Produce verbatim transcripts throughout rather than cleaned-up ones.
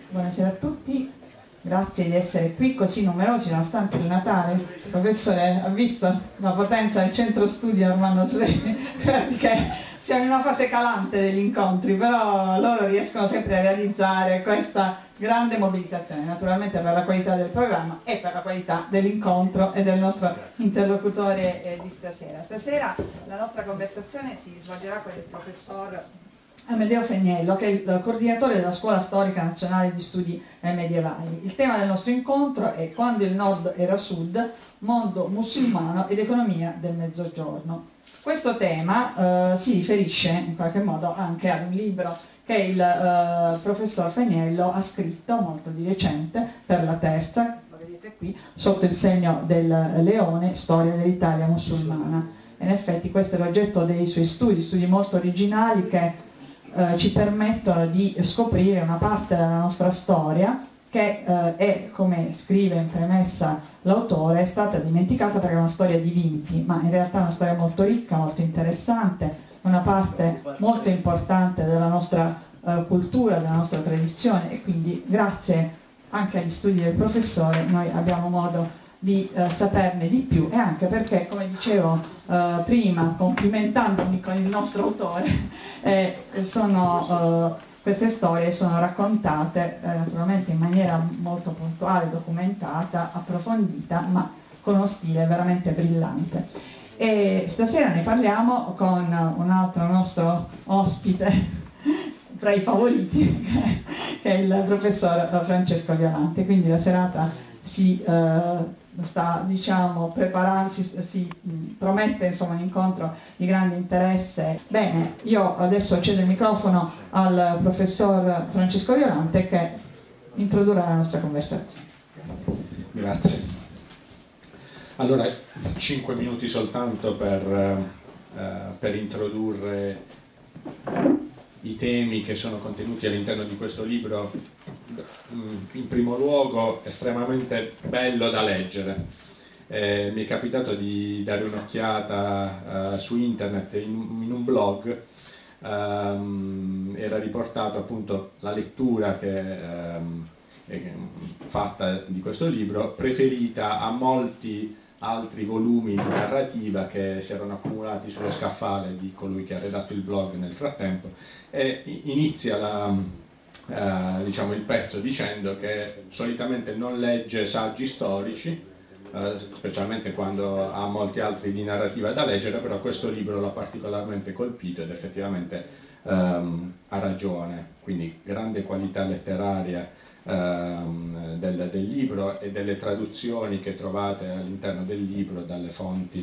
Buonasera a tutti, grazie di essere qui così numerosi nonostante il Natale. Il professore ha visto la potenza del centro studi Armando Svegli, che siamo in una fase calante degli incontri, però loro riescono sempre a realizzare questa grande mobilitazione, naturalmente per la qualità del programma e per la qualità dell'incontro e del nostro interlocutore eh, di stasera. Stasera la nostra conversazione si svolgerà con il professor Amedeo Feniello, che è il coordinatore della Scuola Storica Nazionale di Studi Medievali. Il tema del nostro incontro è Quando il Nord era Sud, mondo musulmano ed economia del Mezzogiorno. Questo tema eh, si riferisce in qualche modo anche ad un libro che il eh, professor Feniello ha scritto molto di recente per la terza, lo vedete qui, sotto il segno del leone, Storia dell'Italia musulmana. In effetti questo è l'oggetto dei suoi studi, studi molto originali che Eh, ci permettono di scoprire una parte della nostra storia che eh, è, come scrive in premessa l'autore, è stata dimenticata perché è una storia di vinti, ma in realtà è una storia molto ricca, molto interessante, una parte molto importante della nostra eh, cultura, della nostra tradizione, e quindi grazie anche agli studi del professore noi abbiamo modo di eh, saperne di più, e anche perché, come dicevo eh, prima, complimentandomi con il nostro autore, eh, sono, eh, queste storie sono raccontate eh, naturalmente in maniera molto puntuale, documentata, approfondita, ma con uno stile veramente brillante. E stasera ne parliamo con un altro nostro ospite tra i favoriti, che è il professor Francesco Violante, quindi la serata si eh, sta, diciamo, preparando, si, si mh, promette insomma un incontro di grande interesse. Bene, io adesso cedo il microfono al professor Francesco Violante che introdurrà la nostra conversazione. Grazie. Allora, cinque minuti soltanto per, eh, per introdurre i temi che sono contenuti all'interno di questo libro. In primo luogo, estremamente bello da leggere. Eh, mi è capitato di dare un'occhiata eh, su internet in, in un blog. ehm, era riportato appunto la lettura che ehm, è fatta di questo libro, preferita a molti altri volumi di narrativa che si erano accumulati sullo scaffale di colui che ha redatto il blog nel frattempo, e inizia la Uh, diciamo il pezzo dicendo che solitamente non legge saggi storici, uh, specialmente quando ha molti altri di narrativa da leggere, però questo libro l'ha particolarmente colpito ed effettivamente um, ha ragione. Quindi grande qualità letteraria um, del, del libro e delle traduzioni che trovate all'interno del libro dalle fonti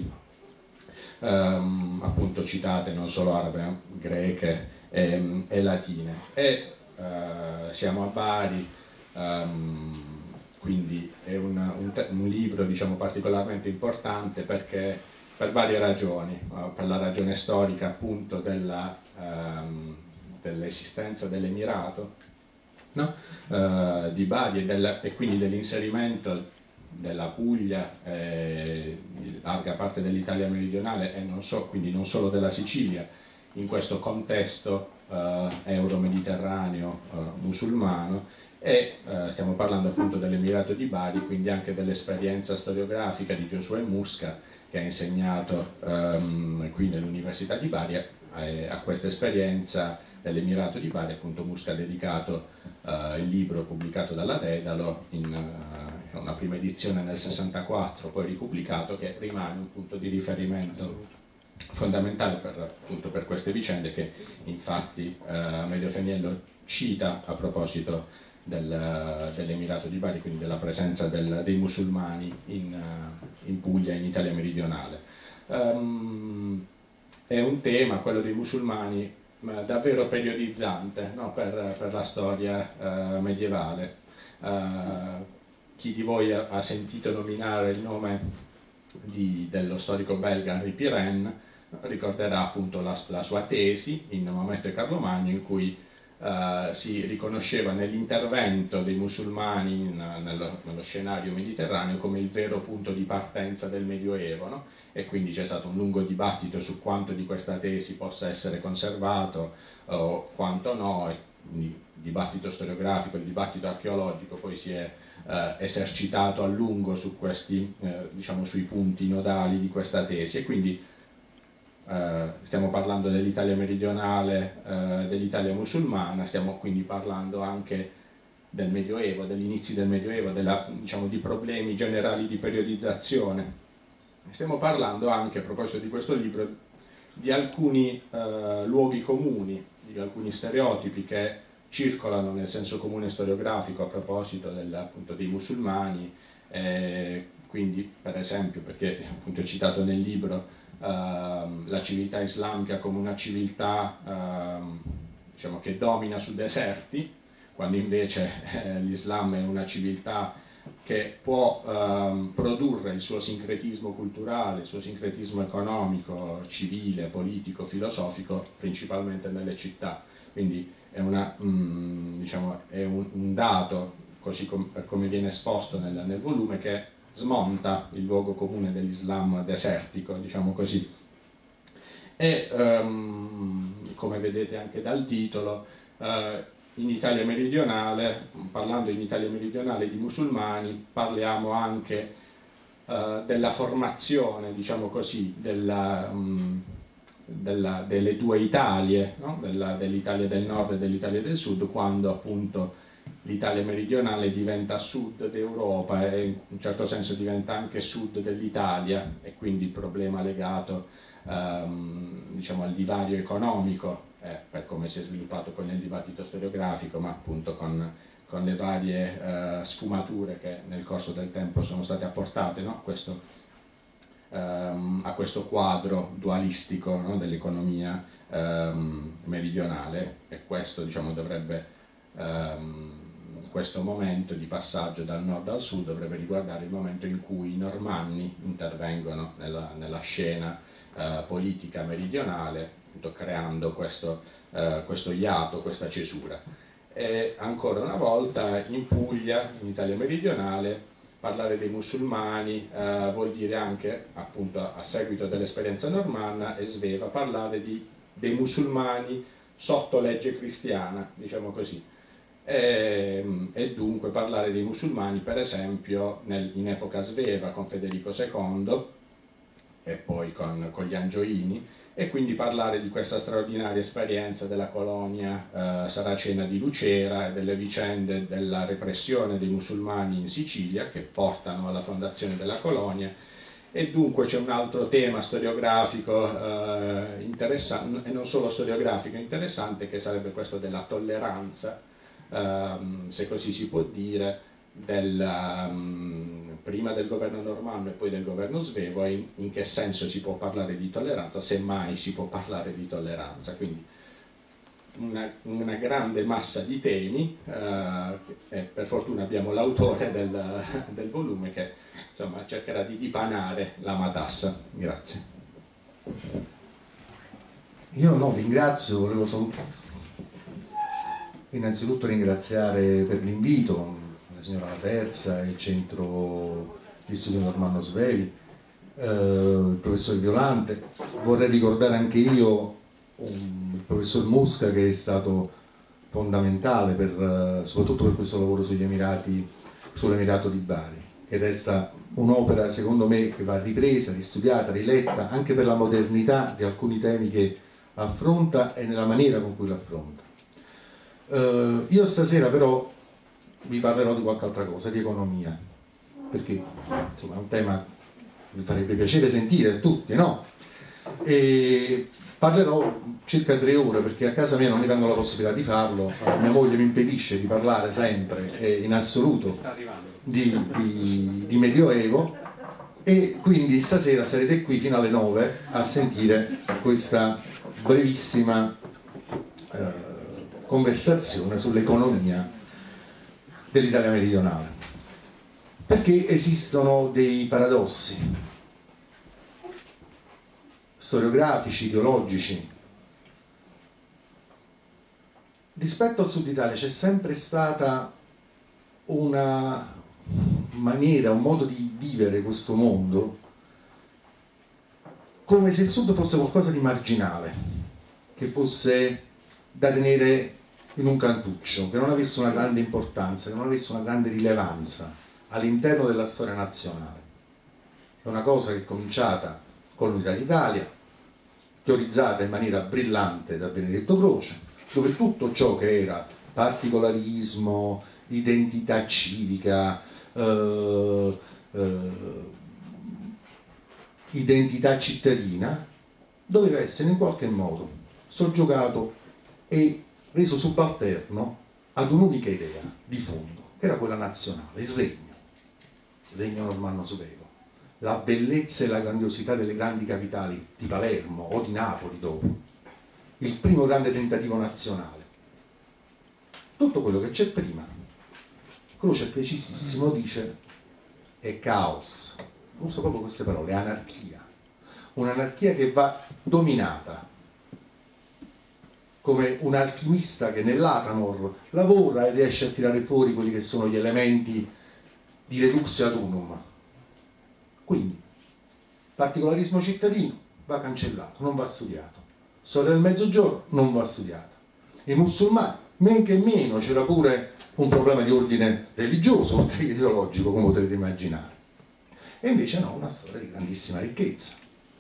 um, appunto citate, non solo arabe, greche e, e latine. E, Uh, siamo a Bari, um, quindi è un, un, un libro, diciamo, particolarmente importante perché per varie ragioni, uh, per la ragione storica appunto della, um, dell'esistenza dell'Emirato, no? uh, di Bari e, del, e quindi dell'inserimento della Puglia, eh, di larga parte dell'Italia meridionale e non so, quindi non solo della Sicilia, in questo contesto Uh, euro-mediterraneo uh, musulmano, e uh, stiamo parlando appunto dell'Emirato di Bari, quindi anche dell'esperienza storiografica di Giosuè Musca, che ha insegnato um, qui nell'Università di Bari. Eh, a questa esperienza dell'Emirato di Bari appunto Musca ha dedicato uh, il libro pubblicato dalla Dedalo in uh, una prima edizione nel sessantaquattro, poi ripubblicato, che rimane un punto di riferimento fondamentale per, appunto, per queste vicende, che infatti eh, Amedeo Feniello cita a proposito del, dell'Emirato di Bari, quindi della presenza del, dei musulmani in, uh, in Puglia e in Italia meridionale. Um, è un tema, quello dei musulmani, davvero periodizzante, no? per, per la storia uh, medievale. Uh, chi di voi ha, ha sentito nominare il nome di, dello storico belga Henri Pirenne ricorderà appunto la, la sua tesi in Maometto e Carlo Magno, in cui uh, si riconosceva nell'intervento dei musulmani in, nello, nello scenario mediterraneo come il vero punto di partenza del Medioevo, no? E quindi c'è stato un lungo dibattito su quanto di questa tesi possa essere conservato o quanto no, e il dibattito storiografico, il dibattito archeologico poi si è eh, esercitato a lungo su questi, eh, diciamo, sui punti nodali di questa tesi, e quindi eh, stiamo parlando dell'Italia meridionale, eh, dell'Italia musulmana, stiamo quindi parlando anche del Medioevo, degli inizi del Medioevo, della, diciamo, di problemi generali di periodizzazione. Stiamo parlando anche, a proposito di questo libro, di alcuni eh, luoghi comuni, di alcuni stereotipi che circolano nel senso comune storiografico a proposito del, appunto, dei musulmani, eh, quindi per esempio, perché appunto è citato nel libro eh, la civiltà islamica come una civiltà eh, diciamo, che domina su deserti, quando invece eh, l'Islam è una civiltà che può ehm, produrre il suo sincretismo culturale, il suo sincretismo economico, civile, politico, filosofico, principalmente nelle città. Quindi è, una, mm, diciamo, è un, un dato, così com come viene esposto nel, nel volume, che smonta il luogo comune dell'Islam desertico, diciamo così. E ehm, come vedete anche dal titolo, eh, in Italia meridionale, parlando in Italia meridionale di musulmani, parliamo anche uh, della formazione, diciamo così, della, um, della, delle due Italie, no? dell'Italia del nord e dell'Italia del sud, quando appunto l'Italia meridionale diventa sud d'Europa e in un certo senso diventa anche sud dell'Italia, e quindi il problema legato um, diciamo, al divario economico, Eh, per come si è sviluppato poi nel dibattito storiografico, ma appunto con, con le varie eh, sfumature che nel corso del tempo sono state apportate, no? questo, ehm, a questo quadro dualistico, no? dell'economia ehm, meridionale, e questo, diciamo, dovrebbe, ehm, questo momento di passaggio dal nord al sud dovrebbe riguardare il momento in cui i normanni intervengono nella, nella scena eh, politica meridionale, creando questo, eh, questo iato, questa cesura. E ancora una volta in Puglia, in Italia meridionale, parlare dei musulmani eh, vuol dire anche, appunto a seguito dell'esperienza normanna e sveva, parlare di, dei musulmani sotto legge cristiana, diciamo così. E, e dunque parlare dei musulmani, per esempio, nel, in epoca sveva con Federico secondo e poi con, con gli Angioini, e quindi parlare di questa straordinaria esperienza della colonia eh, saracena di Lucera e delle vicende della repressione dei musulmani in Sicilia che portano alla fondazione della colonia. E dunque c'è un altro tema storiografico eh, interessante, e non solo storiografico interessante, che sarebbe questo della tolleranza, ehm, se così si può dire, del, um, prima del governo normanno e poi del governo svevo, e in, in che senso si può parlare di tolleranza, se mai si può parlare di tolleranza. Quindi una, una grande massa di temi, uh, e per fortuna abbiamo l'autore del, del volume che, insomma, cercherà di dipanare la matassa. Grazie. Io no, ringrazio, volevo innanzitutto ringraziare per l'invito la signora Laterza, il centro di studio Normanno Svevi, eh, il professor Violante. Vorrei ricordare anche io um, il professor Mosca, che è stato fondamentale per, soprattutto per questo lavoro sugli Emirati, sull'Emirato di Bari, che resta un'opera secondo me che va ripresa, ristudiata, riletta, anche per la modernità di alcuni temi che affronta e nella maniera con cui l'affronta. Eh, io stasera però vi parlerò di qualche altra cosa, di economia, perché insomma è un tema che mi farebbe piacere sentire a tutti, no? E parlerò circa tre ore, perché a casa mia non mi danno la possibilità di farlo, mia moglie mi impedisce di parlare sempre e in assoluto di, di, di Medioevo, e quindi stasera sarete qui fino alle nove a sentire questa brevissima eh, conversazione sull'economia dell'Italia meridionale, perché esistono dei paradossi storiografici, ideologici. Rispetto al Sud Italia c'è sempre stata una maniera, un modo di vivere questo mondo come se il Sud fosse qualcosa di marginale, che fosse da tenere in un cantuccio, che non avesse una grande importanza, che non avesse una grande rilevanza all'interno della storia nazionale. È una cosa che è cominciata con l'Unità d'Italia, teorizzata in maniera brillante da Benedetto Croce, dove tutto ciò che era particolarismo, identità civica, eh, eh, identità cittadina, doveva essere in qualche modo soggiogato e reso subalterno ad un'unica idea di fondo, che era quella nazionale, il regno, il regno normanno-svevo, la bellezza e la grandiosità delle grandi capitali di Palermo o di Napoli dopo, il primo grande tentativo nazionale. Tutto quello che c'è prima, Croce è precisissimo, dice è caos, uso proprio queste parole, anarchia, un'anarchia che va dominata, come un alchimista che nell'Atanor lavora e riesce a tirare fuori quelli che sono gli elementi di reduxio ad unum. Quindi, particolarismo cittadino va cancellato, non va studiato. Storia del Mezzogiorno non va studiata. I musulmani, men che meno, c'era pure un problema di ordine religioso, oltre che ideologico, come potete immaginare. E invece no, una storia di grandissima ricchezza,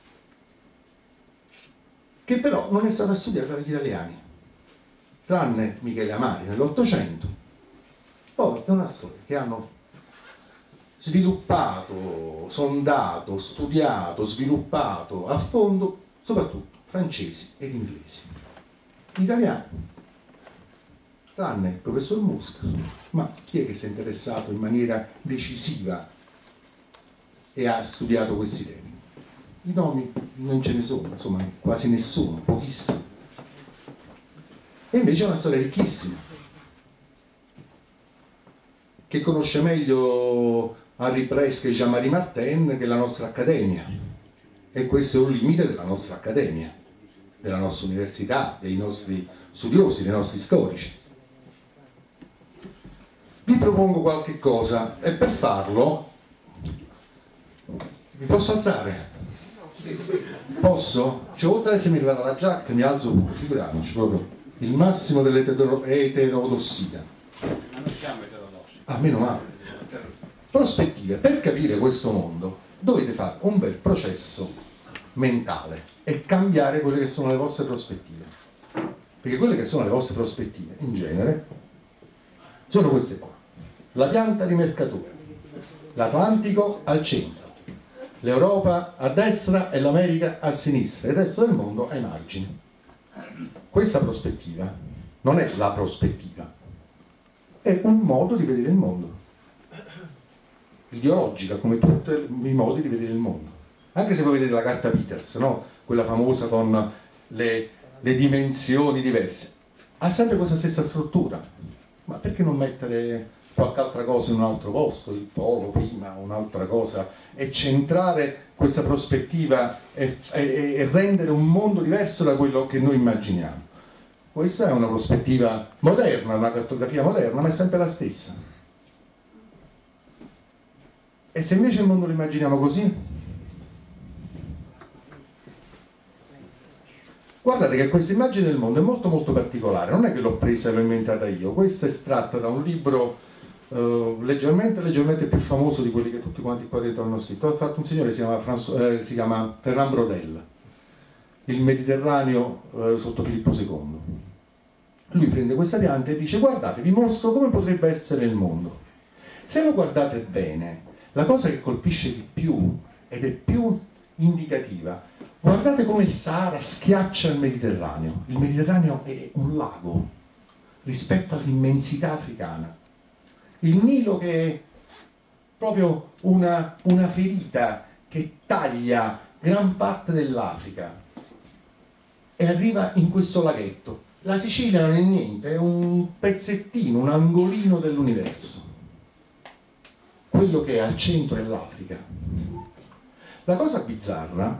che però non è stata studiata dagli italiani, tranne Michele Amari nell'Ottocento. Poi è una storia che hanno sviluppato, sondato, studiato, sviluppato a fondo, soprattutto francesi ed inglesi. Gli italiani, tranne il professor Mosca, ma chi è che si è interessato in maniera decisiva e ha studiato questi temi? I nomi non ce ne sono, insomma, quasi nessuno, pochissimi. E invece è una storia ricchissima, che conosce meglio Henri Presque e Jean-Marie Martin che la nostra accademia. E questo è un limite della nostra accademia, della nostra università, dei nostri studiosi, dei nostri storici. Vi propongo qualche cosa e per farlo vi posso alzare? Posso? Cioè, oltre ad essermi arrivata la giacca mi alzo pure, figuriamoci, proprio il massimo dell'eterodossia. Ma non siamo eterodossi. Ah, meno male. Prospettive. Per capire questo mondo dovete fare un bel processo mentale e cambiare quelle che sono le vostre prospettive. Perché quelle che sono le vostre prospettive, in genere, sono queste qua. La pianta di Mercator, l'Atlantico al centro, l'Europa a destra e l'America a sinistra, il resto del mondo ai margini. Questa prospettiva non è la prospettiva, è un modo di vedere il mondo, ideologica come tutti i modi di vedere il mondo. Anche se voi vedete la carta Peters, no? Quella famosa con le, le dimensioni diverse, ha sempre questa stessa struttura. Ma perché non mettere qualche altra cosa in un altro posto, il polo prima, un'altra cosa, e centrare questa prospettiva e, e, e rendere un mondo diverso da quello che noi immaginiamo? Questa è una prospettiva moderna, una cartografia moderna, ma è sempre la stessa. E se invece il mondo lo immaginiamo così? Guardate che questa immagine del mondo è molto molto particolare, non è che l'ho presa e l'ho inventata io, questa è estratta da un libro uh, leggermente leggermente più famoso di quelli che tutti quanti qua dentro hanno scritto. Ha fatto un signore che si chiama, François, eh, si chiama Fernand Braudel, Il Mediterraneo eh, sotto Filippo secondo. Lui prende questa pianta e dice: guardate, vi mostro come potrebbe essere il mondo. Se lo guardate bene, la cosa che colpisce di più ed è più indicativa, guardate come il Sahara schiaccia il Mediterraneo. Il Mediterraneo è un lago rispetto all'immensità africana. Il Nilo che è proprio una, una ferita che taglia gran parte dell'Africa e arriva in questo laghetto. La Sicilia non è niente, è un pezzettino, un angolino dell'universo. Quello che è al centro è l'Africa. La cosa bizzarra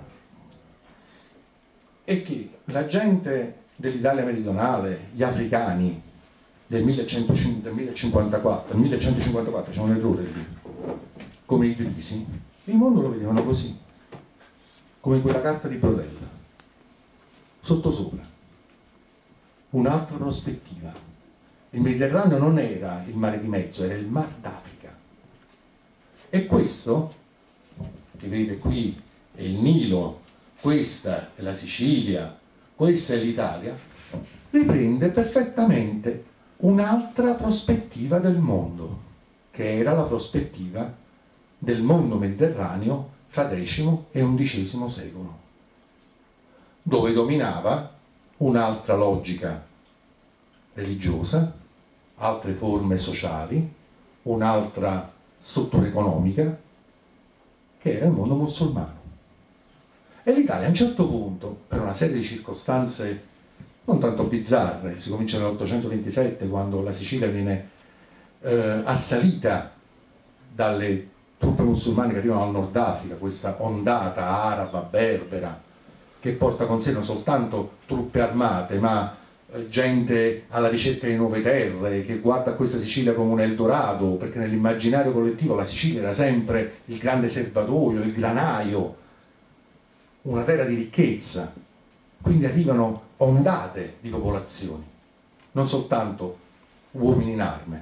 è che la gente dell'Italia meridionale, gli africani del millecentocinquantaquattro, nel millecentocinquantaquattro c'è un errore lì, come i Idrisi, il mondo lo vedevano così, come quella carta di Braudel, sottosopra, un'altra prospettiva, Il Mediterraneo non era il mare di mezzo, era il Mar d'Africa. E questo, che vede qui, è il Nilo, questa è la Sicilia, questa è l'Italia, riprende perfettamente un'altra prospettiva del mondo, che era la prospettiva del mondo mediterraneo fra decimo e undicesimo secolo, dove dominava un'altra logica religiosa, altre forme sociali, un'altra struttura economica, che era il mondo musulmano. E l'Italia a un certo punto, per una serie di circostanze non tanto bizzarre, si comincia nell'ottocentoventisette, quando la Sicilia viene eh, assalita dalle truppe musulmane che arrivano dal Nord Africa, questa ondata araba, berbera, che porta con sé non soltanto truppe armate, ma eh, gente alla ricerca di nuove terre, che guarda questa Sicilia come un Eldorado, perché nell'immaginario collettivo la Sicilia era sempre il grande serbatoio, il granaio, una terra di ricchezza. Quindi arrivano ondate di popolazioni, non soltanto uomini in arme.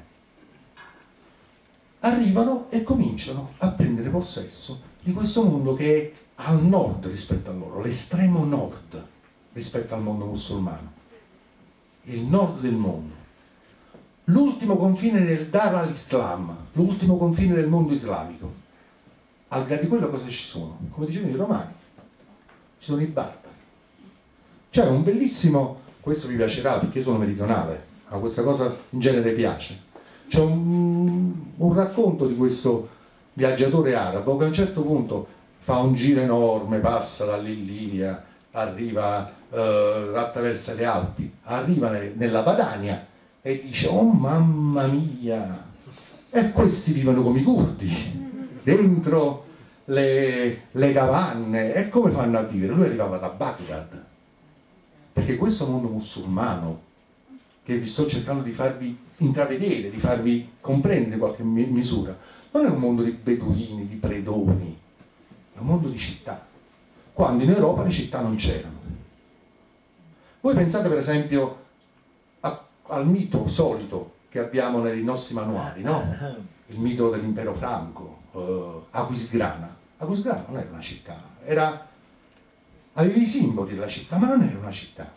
Arrivano e cominciano a prendere possesso di questo mondo che è al nord rispetto a loro, l'estremo nord rispetto al mondo musulmano, il nord del mondo, l'ultimo confine del Dar al-Islam, l'ultimo confine del mondo islamico. Al di là di quello cosa ci sono? Come dicevano i romani, ci sono i barbari. C'è un bellissimo, questo vi piacerà perché io sono meridionale, ma questa cosa in genere piace. C'è un, un racconto di questo viaggiatore arabo che a un certo punto fa un giro enorme, passa dall'Illiria, arriva, eh, attraversa le Alpi, arriva nella Padania e dice: oh mamma mia, e questi vivono come i curdi, dentro le, le cavanne, e come fanno a vivere? Lui arrivava da Baghdad, perché questo mondo musulmano che vi sto cercando di farvi intravedere, di farvi comprendere in qualche misura, non è un mondo di beduini, di predoni, è un mondo di città, quando in Europa le città non c'erano. Voi pensate per esempio a, al mito solito che abbiamo nei nostri manuali, no? Il mito dell'impero franco, uh, Aquisgrana. Aquisgrana non era una città, era, aveva i simboli della città, ma non era una città.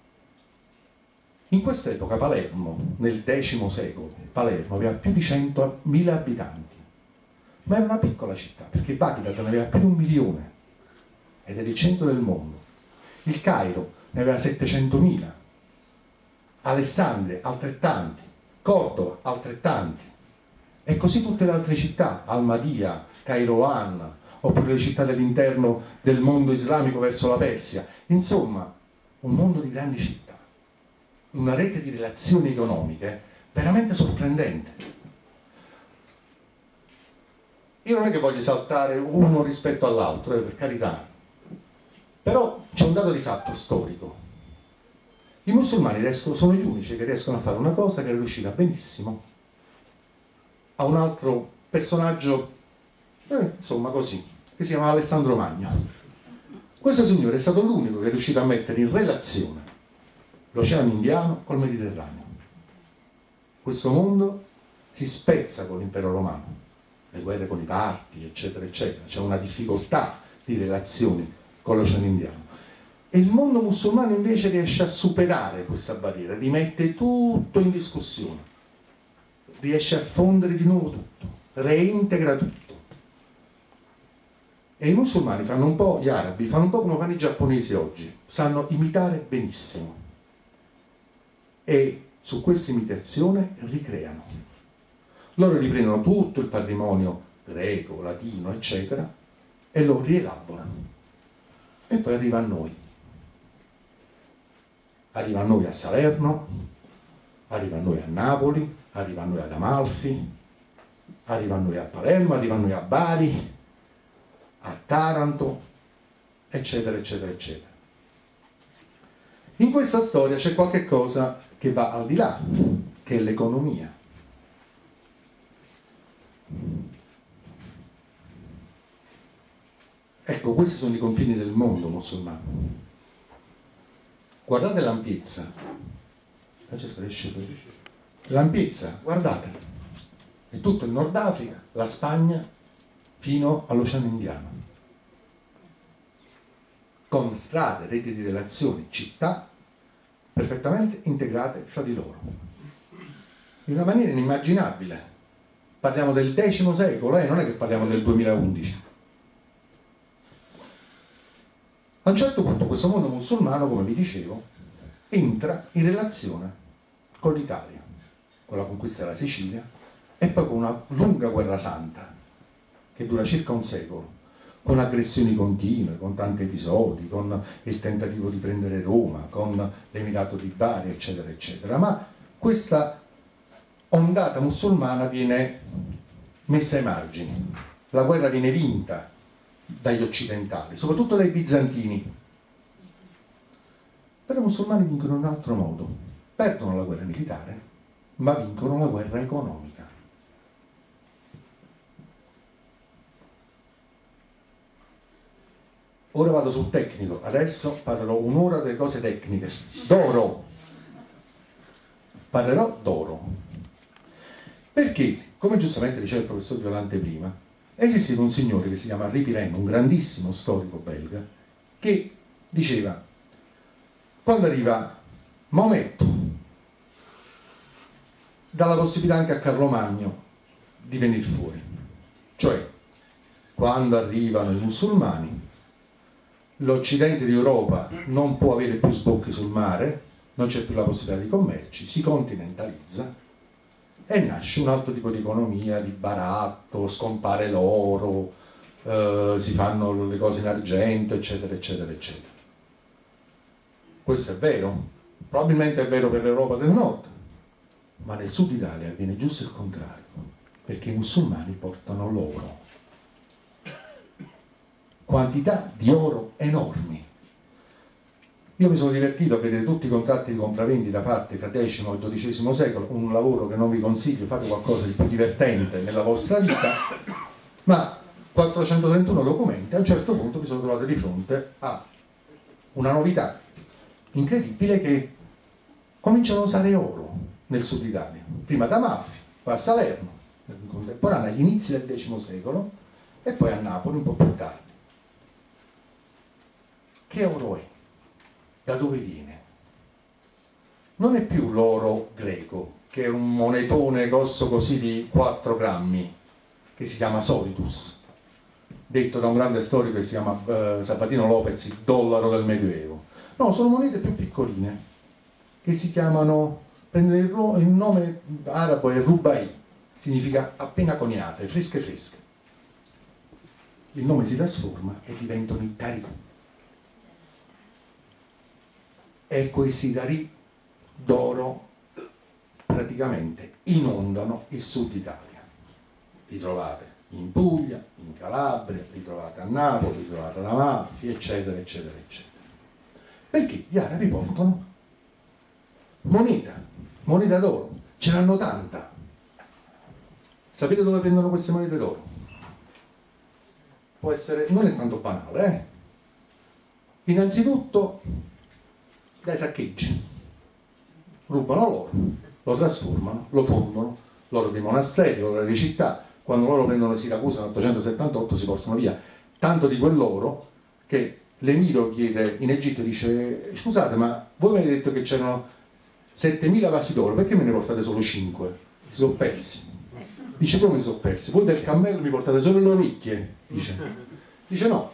In quest'epoca Palermo, nel decimo secolo, Palermo aveva più di centomila abitanti, ma era una piccola città, perché Baghdad ne aveva più di un milione, ed era il centro del mondo. Il Cairo ne aveva settecentomila, Alessandria altrettanti, Cordova altrettanti, e così tutte le altre città, Almadia, Kairouan, oppure le città dell'interno del mondo islamico verso la Persia. Insomma, un mondo di grandi città, una rete di relazioni economiche veramente sorprendente. Io non è che voglio saltare uno rispetto all'altro, eh, per carità, però c'è un dato di fatto storico. I musulmani riescono, sono gli unici che riescono a fare una cosa che è riuscita benissimo a un altro personaggio, eh, insomma così, che si chiama Alessandro Magno. Questo signore è stato l'unico che è riuscito a mettere in relazione l'Oceano Indiano col Mediterraneo. Questo mondo si spezza con l'impero romano, le guerre con i parti, eccetera, eccetera. C'è una difficoltà di relazioni con l'Oceano Indiano. E il mondo musulmano invece riesce a superare questa barriera, rimette tutto in discussione, riesce a fondere di nuovo tutto, reintegra tutto. E i musulmani fanno un po', gli arabi fanno un po' come fanno i giapponesi oggi, sanno imitare benissimo. E su questa imitazione ricreano. Loro riprendono tutto il patrimonio greco, latino, eccetera, e lo rielaborano. E poi arriva a noi. Arriva a noi a Salerno, arriva a noi a Napoli, arriva a noi ad Amalfi, arriva a noi a Palermo, arriva a noi a Bari, a Taranto, eccetera, eccetera, eccetera. In questa storia c'è qualche cosa che va al di là, che è l'economia. Ecco, questi sono i confini del mondo musulmano. Guardate l'ampiezza. l'ampiezza, guardate, è tutto il Nord Africa, la Spagna, fino all'Oceano Indiano, con strade, reti di relazioni, città perfettamente integrate fra di loro, in una maniera inimmaginabile. Parliamo del decimo secolo, eh? Non è che parliamo del duemilaundici. A un certo punto questo mondo musulmano, come vi dicevo, entra in relazione con l'Italia, con la conquista della Sicilia e poi con una lunga guerra santa che dura circa un secolo, con aggressioni continue, con tanti episodi, con il tentativo di prendere Roma, con l'Emirato di Bari, eccetera, eccetera. Ma questa ondata musulmana viene messa ai margini, la guerra viene vinta dagli occidentali, soprattutto dai bizantini. Però i musulmani vincono in un altro modo, perdono la guerra militare, ma vincono la guerra economica. Ora vado sul tecnico, adesso parlerò un'ora delle cose tecniche. D'oro. Parlerò d'oro. Perché, come giustamente diceva il professor Violante prima, esiste un signore che si chiama Henri Pirenne, un grandissimo storico belga, che diceva: quando arriva Maometto, dà la possibilità anche a Carlo Magno di venire fuori. Cioè, quando arrivano i musulmani, l'Occidente d'Europa non può avere più sbocchi sul mare, non c'è più la possibilità di commerci, si continentalizza e nasce un altro tipo di economia, di baratto, scompare l'oro, eh, si fanno le cose in argento, eccetera, eccetera, eccetera. Questo è vero, probabilmente è vero per l'Europa del Nord, ma nel Sud Italia avviene giusto il contrario, perché i musulmani portano l'oro. Quantità di oro enormi. Io mi sono divertito a vedere tutti i contratti di compravendita fatti tra decimo e dodicesimo secolo, un lavoro che non vi consiglio, fate qualcosa di più divertente nella vostra vita, ma quattrocentotrentuno documenti. A un certo punto mi sono trovato di fronte a una novità incredibile, che cominciano a usare oro nel Sud Italia, prima ad Amalfi, poi a Salerno, in contemporanea agli inizi del decimo secolo, e poi a Napoli un po' più tardi. Che oro è? Da dove viene? Non è più l'oro greco, che è un monetone grosso così di quattro grammi, che si chiama solidus, detto da un grande storico che si chiama eh, Sabatino Lopez, il dollaro del Medioevo. No, sono monete più piccoline, che si chiamano, prendono il, ro- il nome arabo è rubai, significa appena coniate, fresche fresche. Il nome si trasforma e diventano i tarì. E questi tarì d'oro praticamente inondano il Sud Italia. Li trovate in Puglia, in Calabria, li trovate a Napoli, li trovate ad Amalfi, eccetera, eccetera, eccetera. Perché gli arabi portano moneta, moneta d'oro, ce n'hanno tanta. Sapete dove prendono queste monete d'oro? Può essere, non è tanto banale, eh? Innanzitutto dai saccheggi, rubano l'oro, lo trasformano, lo fondono, l'oro dei monasteri, l'oro delle città. Quando loro prendono Siracusa nel ottocentosettantotto si portano via tanto di quell'oro che l'emiro chiede in Egitto, dice: scusate, ma voi mi avete detto che c'erano settemila vasi d'oro, perché me ne portate solo cinque? Si sono persi. Dice: come si sono persi? Voi del cammello mi portate solo le orecchie? Dice, dice no,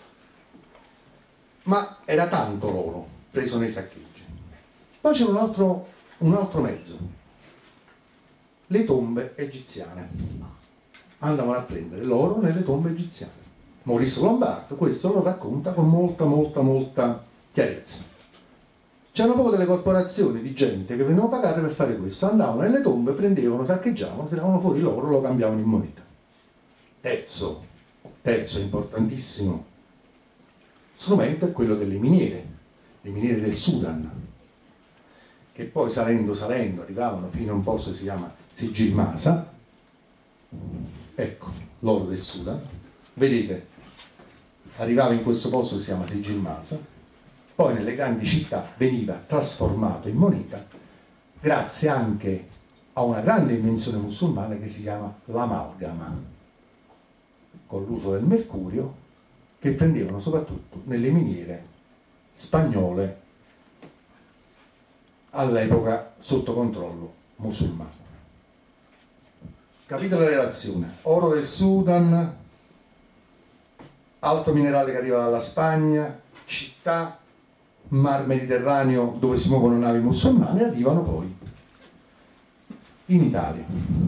ma era tanto l'oro preso nei saccheggi. Poi c'era un altro, un altro mezzo, le tombe egiziane. Andavano a prendere l'oro nelle tombe egiziane. Maurice Lombard questo lo racconta con molta molta molta chiarezza. C'erano proprio delle corporazioni di gente che venivano pagate per fare questo, andavano nelle tombe, prendevano, saccheggiavano, tiravano fuori l'oro, lo cambiavano in moneta. Terzo, terzo importantissimo strumento è quello delle miniere, le miniere del Sudan, che poi salendo salendo arrivavano fino a un posto che si chiama Sigil Masa. Ecco l'oro del Sudan, vedete, arrivava in questo posto che si chiama Sigil Masa, poi nelle grandi città veniva trasformato in moneta, grazie anche a una grande invenzione musulmana che si chiama l'amalgama, con l'uso del mercurio, che prendevano soprattutto nelle miniere spagnole all'epoca sotto controllo musulmano. Capite la relazione? Oro del Sudan, alto minerale che arriva dalla Spagna, città, mar Mediterraneo dove si muovono navi musulmane, e arrivano poi in Italia.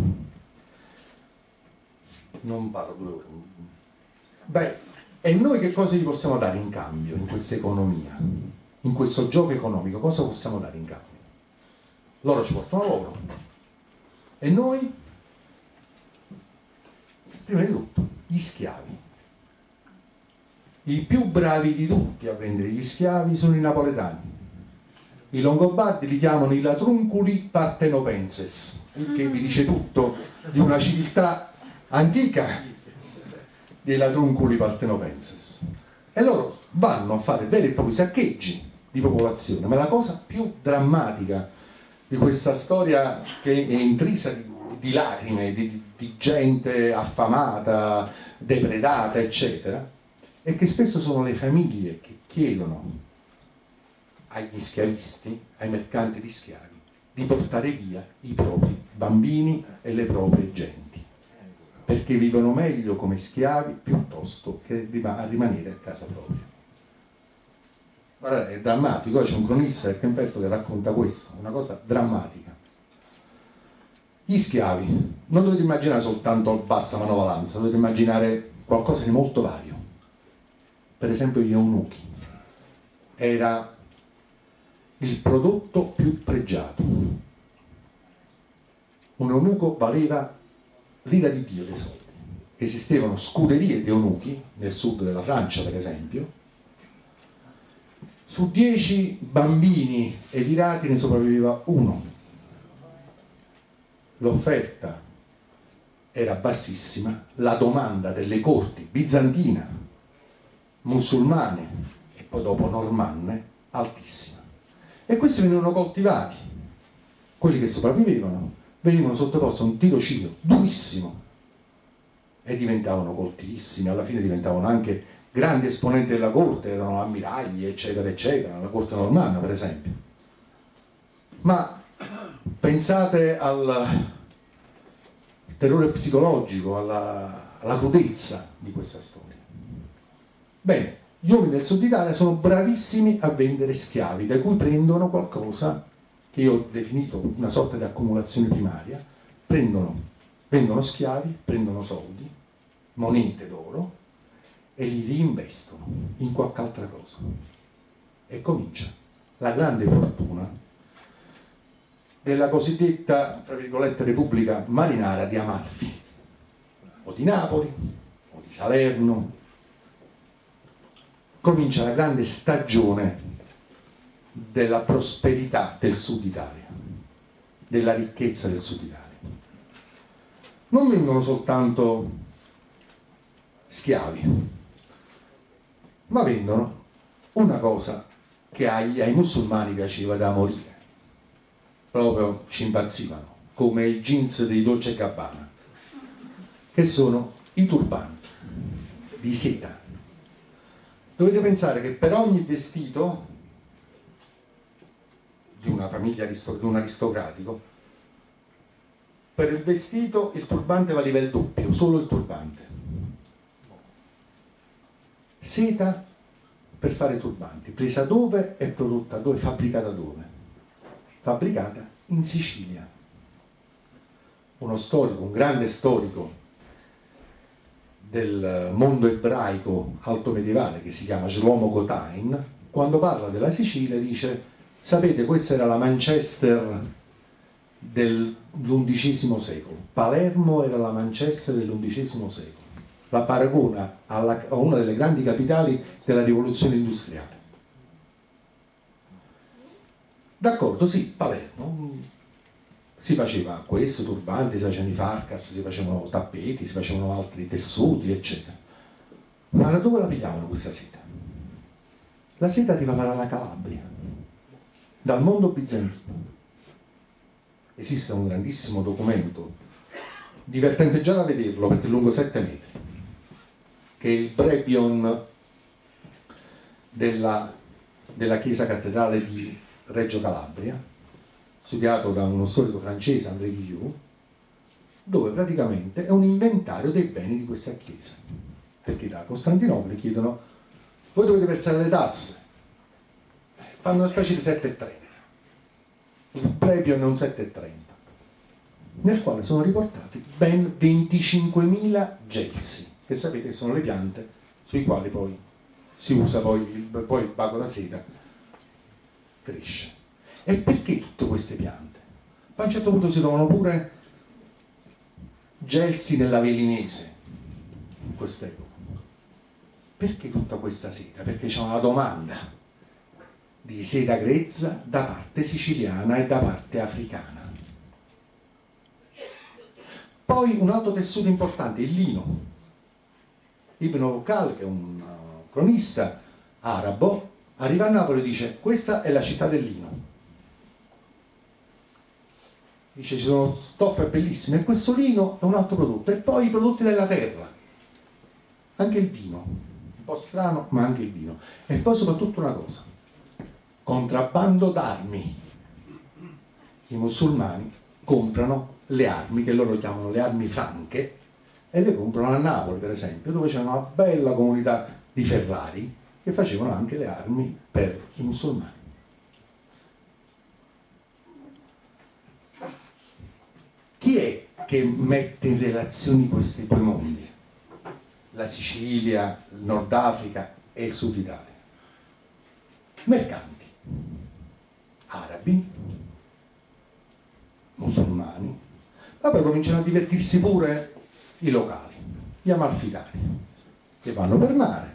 Non parlo due ore. Beh, e noi che cosa gli possiamo dare in cambio in questa economia? In questo gioco economico cosa possiamo dare in cambio? Loro ci portano l'oro. E noi? Prima di tutto, gli schiavi. I più bravi di tutti a vendere gli schiavi sono i napoletani. I longobardi li chiamano i latrunculi partenopenses, che vi dice tutto di una civiltà antica dei latrunculi partenopenses. E loro vanno a fare veri e propri saccheggi di popolazione, ma la cosa più drammatica di questa storia, che è intrisa di, di lacrime, di, di gente affamata, depredata, eccetera, è che spesso sono le famiglie che chiedono agli schiavisti, ai mercanti di schiavi, di portare via i propri bambini e le proprie genti, perché vivono meglio come schiavi piuttosto che a rimanere a casa propria. Guarda, è drammatico, c'è un cronista del Camperto che racconta questo, una cosa drammatica. Gli schiavi, non dovete immaginare soltanto bassa manovalanza, dovete immaginare qualcosa di molto vario. Per esempio gli eunuchi. Era il prodotto più pregiato. Un eunuco valeva l'ira di Dio dei soldi. Esistevano scuderie di eunuchi nel sud della Francia, per esempio. Su dieci bambini evirati ne sopravviveva uno. L'offerta era bassissima, la domanda delle corti bizantina, musulmane e poi dopo normanne altissima. E questi venivano coltivati. Quelli che sopravvivevano venivano sottoposti a un tirocinio durissimo e diventavano coltissimi, alla fine diventavano anche grandi esponenti della corte, erano ammiragli, eccetera, eccetera, la corte normanna, per esempio. Ma pensate al terrore psicologico, alla, alla crudezza di questa storia. Bene, gli uomini del Sud Italia sono bravissimi a vendere schiavi, da cui prendono qualcosa che io ho definito una sorta di accumulazione primaria. Prendono, vendono schiavi, prendono soldi, monete d'oro e li reinvestono in qualche altra cosa. E comincia la grande fortuna della cosiddetta, tra virgolette, Repubblica Marinara di Amalfi, o di Napoli, o di Salerno. Comincia la grande stagione della prosperità del Sud Italia, della ricchezza del Sud Italia. Non vengono soltanto schiavi, ma vendono una cosa che agli, ai musulmani piaceva da morire, proprio ci impazzivano, come i jeans dei Dolce e Gabbana, che sono i turbanti di seta. Dovete pensare che per ogni vestito di una famiglia, di un aristocratico, per il vestito il turbante valeva il doppio, solo il turbante. Seta per fare turbanti, presa dove e prodotta dove, fabbricata dove? Fabbricata in Sicilia. Uno storico, un grande storico del mondo ebraico alto medievale che si chiama Shlomo Gotain, quando parla della Sicilia dice: sapete, questa era la Manchester dell'undicesimo secolo, Palermo era la Manchester dell'undicesimo secolo, la paragona alla, a una delle grandi capitali della rivoluzione industriale. D'accordo, sì, Palermo, si faceva questo, turbanti, si facevano i farcas, si facevano tappeti, si facevano altri tessuti, eccetera. Ma da dove la pigliavano questa seta? La seta arrivava dalla Calabria, dal mondo bizantino. esiste un grandissimo documento, divertente già da vederlo perché è lungo sette metri, che è il Brebion della, della chiesa cattedrale di Reggio Calabria, studiato da uno storico francese, André Guillou, dove praticamente è un inventario dei beni di questa chiesa, perché da Costantinopoli chiedono: voi dovete versare le tasse, fanno una specie di sette e trenta, il Brebion è un sette e trenta, nel quale sono riportati ben venticinquemila gelsi, che sapete che sono le piante sui quali poi si usa poi il, poi il baco da seta cresce. E perché tutte queste piante? Poi a un certo punto si trovano pure gelsi nell'Avellinese in quest'epoca. Perché tutta questa seta? Perché c'è una domanda di seta grezza da parte siciliana e da parte africana. Poi un altro tessuto importante, il lino. Ibn Okal, che è un cronista arabo, arriva a Napoli e dice: questa è la città del lino. Dice: ci sono stoffe bellissime, e questo lino è un altro prodotto. E poi i prodotti della terra, anche il vino, un po' strano, ma anche il vino. E poi soprattutto una cosa: contrabbando d'armi. I musulmani comprano le armi, che loro chiamano le armi franche, e le comprano a Napoli, per esempio, dove c'è una bella comunità di Ferrari che facevano anche le armi per i musulmani. Chi è che mette in relazione questi due mondi? La Sicilia, il Nord Africa e il Sud Italia. Mercanti, arabi, musulmani, ma poi cominciano a divertirsi pure i locali, gli amalfitani, che vanno per mare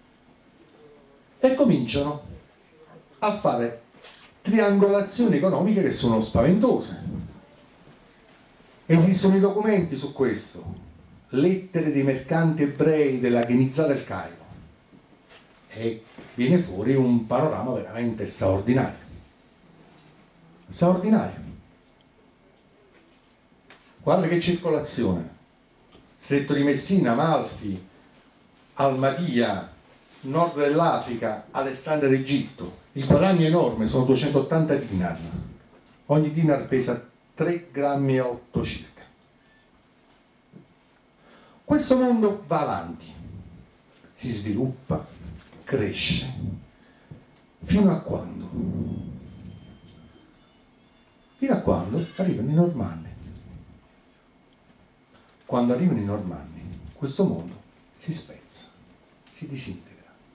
e cominciano a fare triangolazioni economiche che sono spaventose. Esistono i documenti su questo, lettere dei mercanti ebrei della Genizzà del Cairo, e viene fuori un panorama veramente straordinario. Straordinario. Guarda che circolazione. Stretto di Messina, Amalfi, Almadia, nord dell'Africa, Alessandria d'Egitto. Il guadagno è enorme, sono duecentottanta dinar. Ogni dinar pesa tre grammi e otto circa. Questo mondo va avanti, si sviluppa, cresce, fino a quando? Fino a quando arrivano i Normanni. Quando arrivano i Normanni, questo mondo si spezza, si disintegra.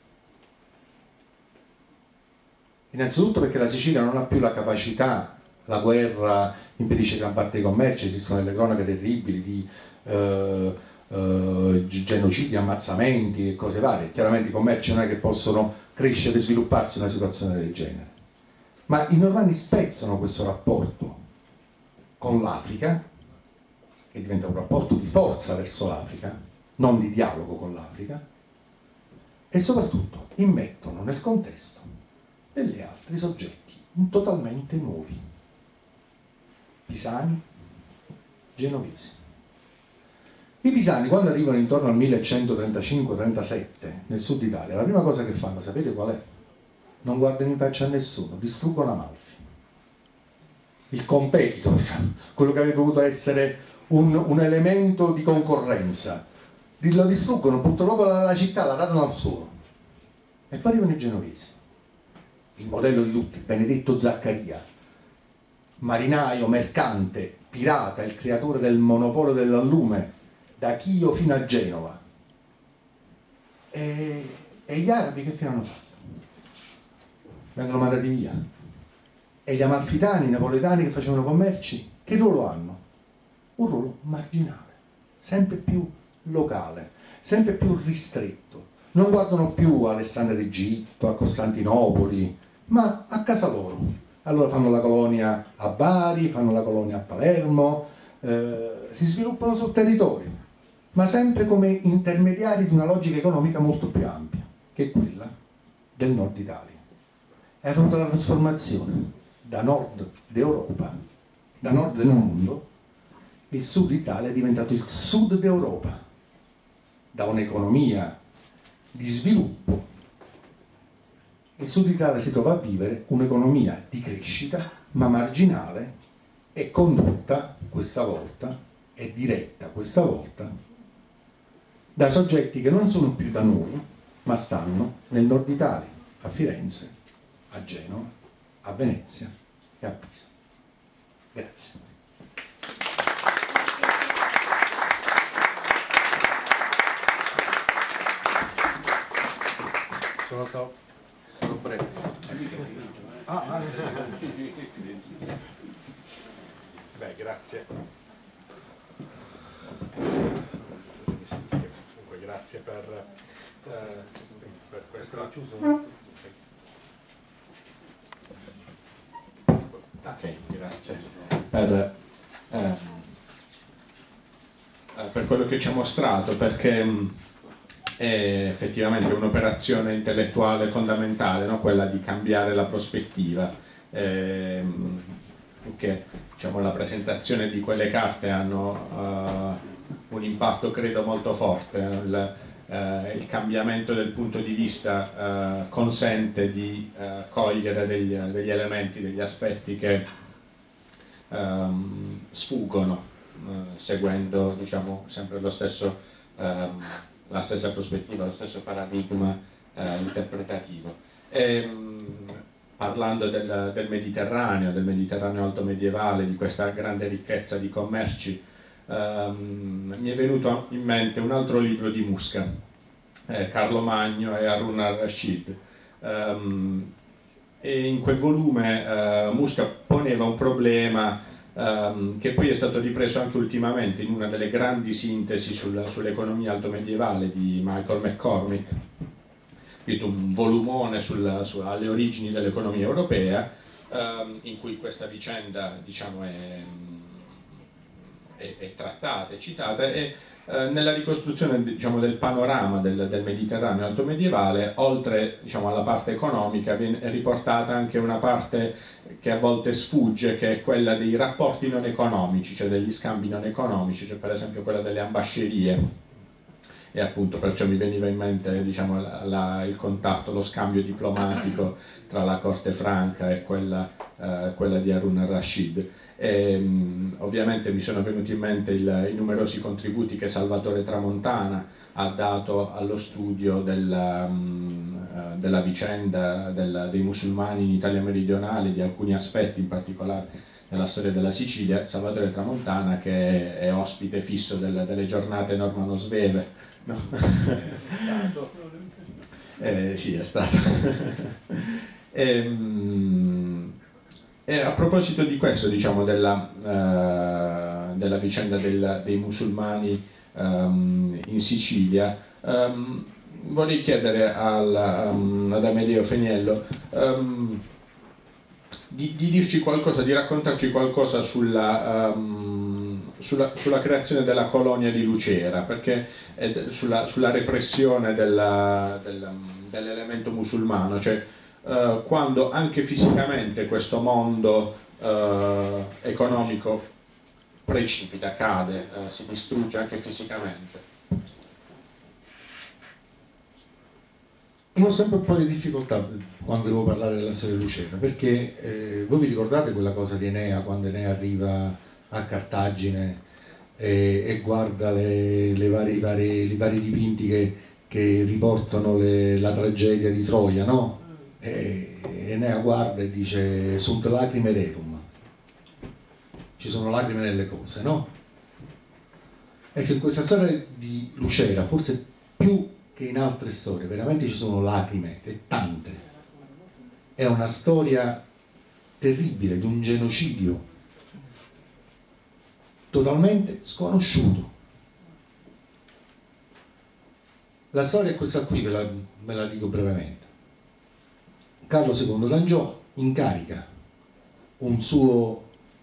Innanzitutto perché la Sicilia non ha più la capacità, la guerra impedisce gran parte dei commerci, esistono delle cronache terribili di eh, eh, genocidi, ammazzamenti e cose varie. Chiaramente i commerci non è che possono crescere e svilupparsi in una situazione del genere. Ma i Normanni spezzano questo rapporto con l'Africa, che diventa un rapporto di forza verso l'Africa, non di dialogo con l'Africa, e soprattutto immettono nel contesto degli altri soggetti totalmente nuovi: pisani, genovesi. I pisani, quando arrivano intorno al millecentotrentacinque trentasette nel sud Italia, la prima cosa che fanno, sapete qual è? Non guardano in faccia a nessuno, distruggono Amalfi, il competitor, quello che avrebbe dovuto essere un, un elemento di concorrenza. Lo distruggono, purtroppo la, la città la radono al suolo. E poi arrivano i genovesi, il modello di tutti, Benedetto Zaccaria, marinaio, mercante, pirata, il creatore del monopolio dell'allume da Chio fino a Genova. E, e gli arabi che fine hanno fatto? Vengono mandati via. E gli amalfitani, i napoletani che facevano commerci, che ruolo hanno? Un ruolo marginale, sempre più locale, sempre più ristretto. Non guardano più a Alessandria d'Egitto, a Costantinopoli, ma a casa loro. Allora fanno la colonia a Bari, fanno la colonia a Palermo, eh, si sviluppano sul territorio, ma sempre come intermediari di una logica economica molto più ampia, che è quella del nord Italia. È avvenuta la trasformazione da nord d'Europa, da nord del mondo, il sud Italia è diventato il sud d'Europa, da un'economia di sviluppo. Il sud Italia si trova a vivere un'economia di crescita, ma marginale, e condotta questa volta, è diretta questa volta, da soggetti che non sono più da noi, ma stanno nel nord Italia, a Firenze, a Genova, a Venezia e a Pisa. Grazie. Sono stato, sono breve. Ah, ah. Beh, grazie. Comunque grazie per, eh, per questo. Ok, grazie. Per, eh, per quello che ci ha mostrato, perché mh, è effettivamente un'operazione intellettuale fondamentale, no? Quella di cambiare la prospettiva. Eh, che diciamo, la presentazione di quelle carte hanno uh, un impatto credo molto forte. Il, uh, il cambiamento del punto di vista uh, consente di uh, cogliere degli, degli elementi, degli aspetti che um, sfuggono uh, seguendo diciamo, sempre lo stesso, um, la stessa prospettiva, lo stesso paradigma uh, interpretativo. E, um, parlando del, del Mediterraneo, del Mediterraneo alto medievale, di questa grande ricchezza di commerci, ehm, mi è venuto in mente un altro libro di Musca, eh, Carlo Magno e Harun al-Rashid. Um, e in quel volume eh, Musca poneva un problema um, che poi è stato ripreso anche ultimamente in una delle grandi sintesi sul, sull'economia alto medievale di Michael McCormick, un volumone sulla, su, alle origini dell'economia europea, ehm, in cui questa vicenda diciamo, è, è, è trattata, è citata, e eh, nella ricostruzione diciamo, del panorama del, del Mediterraneo alto medievale, oltre diciamo, alla parte economica, viene riportata anche una parte che a volte sfugge, che è quella dei rapporti non economici, cioè degli scambi non economici, cioè per esempio quella delle ambascerie. E appunto perciò mi veniva in mente diciamo, la, la, il contatto, lo scambio diplomatico tra la corte franca e quella, eh, quella di Harun al-Rashid. E, mh, ovviamente mi sono venuti in mente il, i numerosi contributi che Salvatore Tramontana ha dato allo studio della, mh, della vicenda del, dei musulmani in Italia meridionale, di alcuni aspetti in particolare nella storia della Sicilia. Salvatore Tramontana, che è ospite fisso del, delle giornate Normanno Sveve. No. eh, sì, è stato. e, e a proposito di questo, diciamo, della, uh, della vicenda del, dei musulmani um, in Sicilia, um, vorrei chiedere al, um, ad Amedeo Feniello um, di, di dirci qualcosa, di raccontarci qualcosa sulla... Um, Sulla, sulla creazione della colonia di Lucera, perché è sulla, sulla repressione della, del, dell'elemento musulmano, cioè eh, quando anche fisicamente questo mondo eh, economico precipita, cade, eh, si distrugge anche fisicamente. Io ho sempre un po' di difficoltà quando devo parlare della storia di Lucera, perché eh, voi vi ricordate quella cosa di Enea, quando Enea arriva a Cartagine e, e guarda le, le varie, i, vari, i vari dipinti che, che riportano le, la tragedia di Troia, no? E Enea guarda e dice sunt lacrime rerum, ci sono lacrime nelle cose, no? Ecco, in questa storia di Lucera, forse più che in altre storie, veramente ci sono lacrime, e tante. È una storia terribile, di un genocidio totalmente sconosciuto. La storia è questa qui, ve la, ve la dico brevemente. Carlo secondo d'Angiò incarica un suo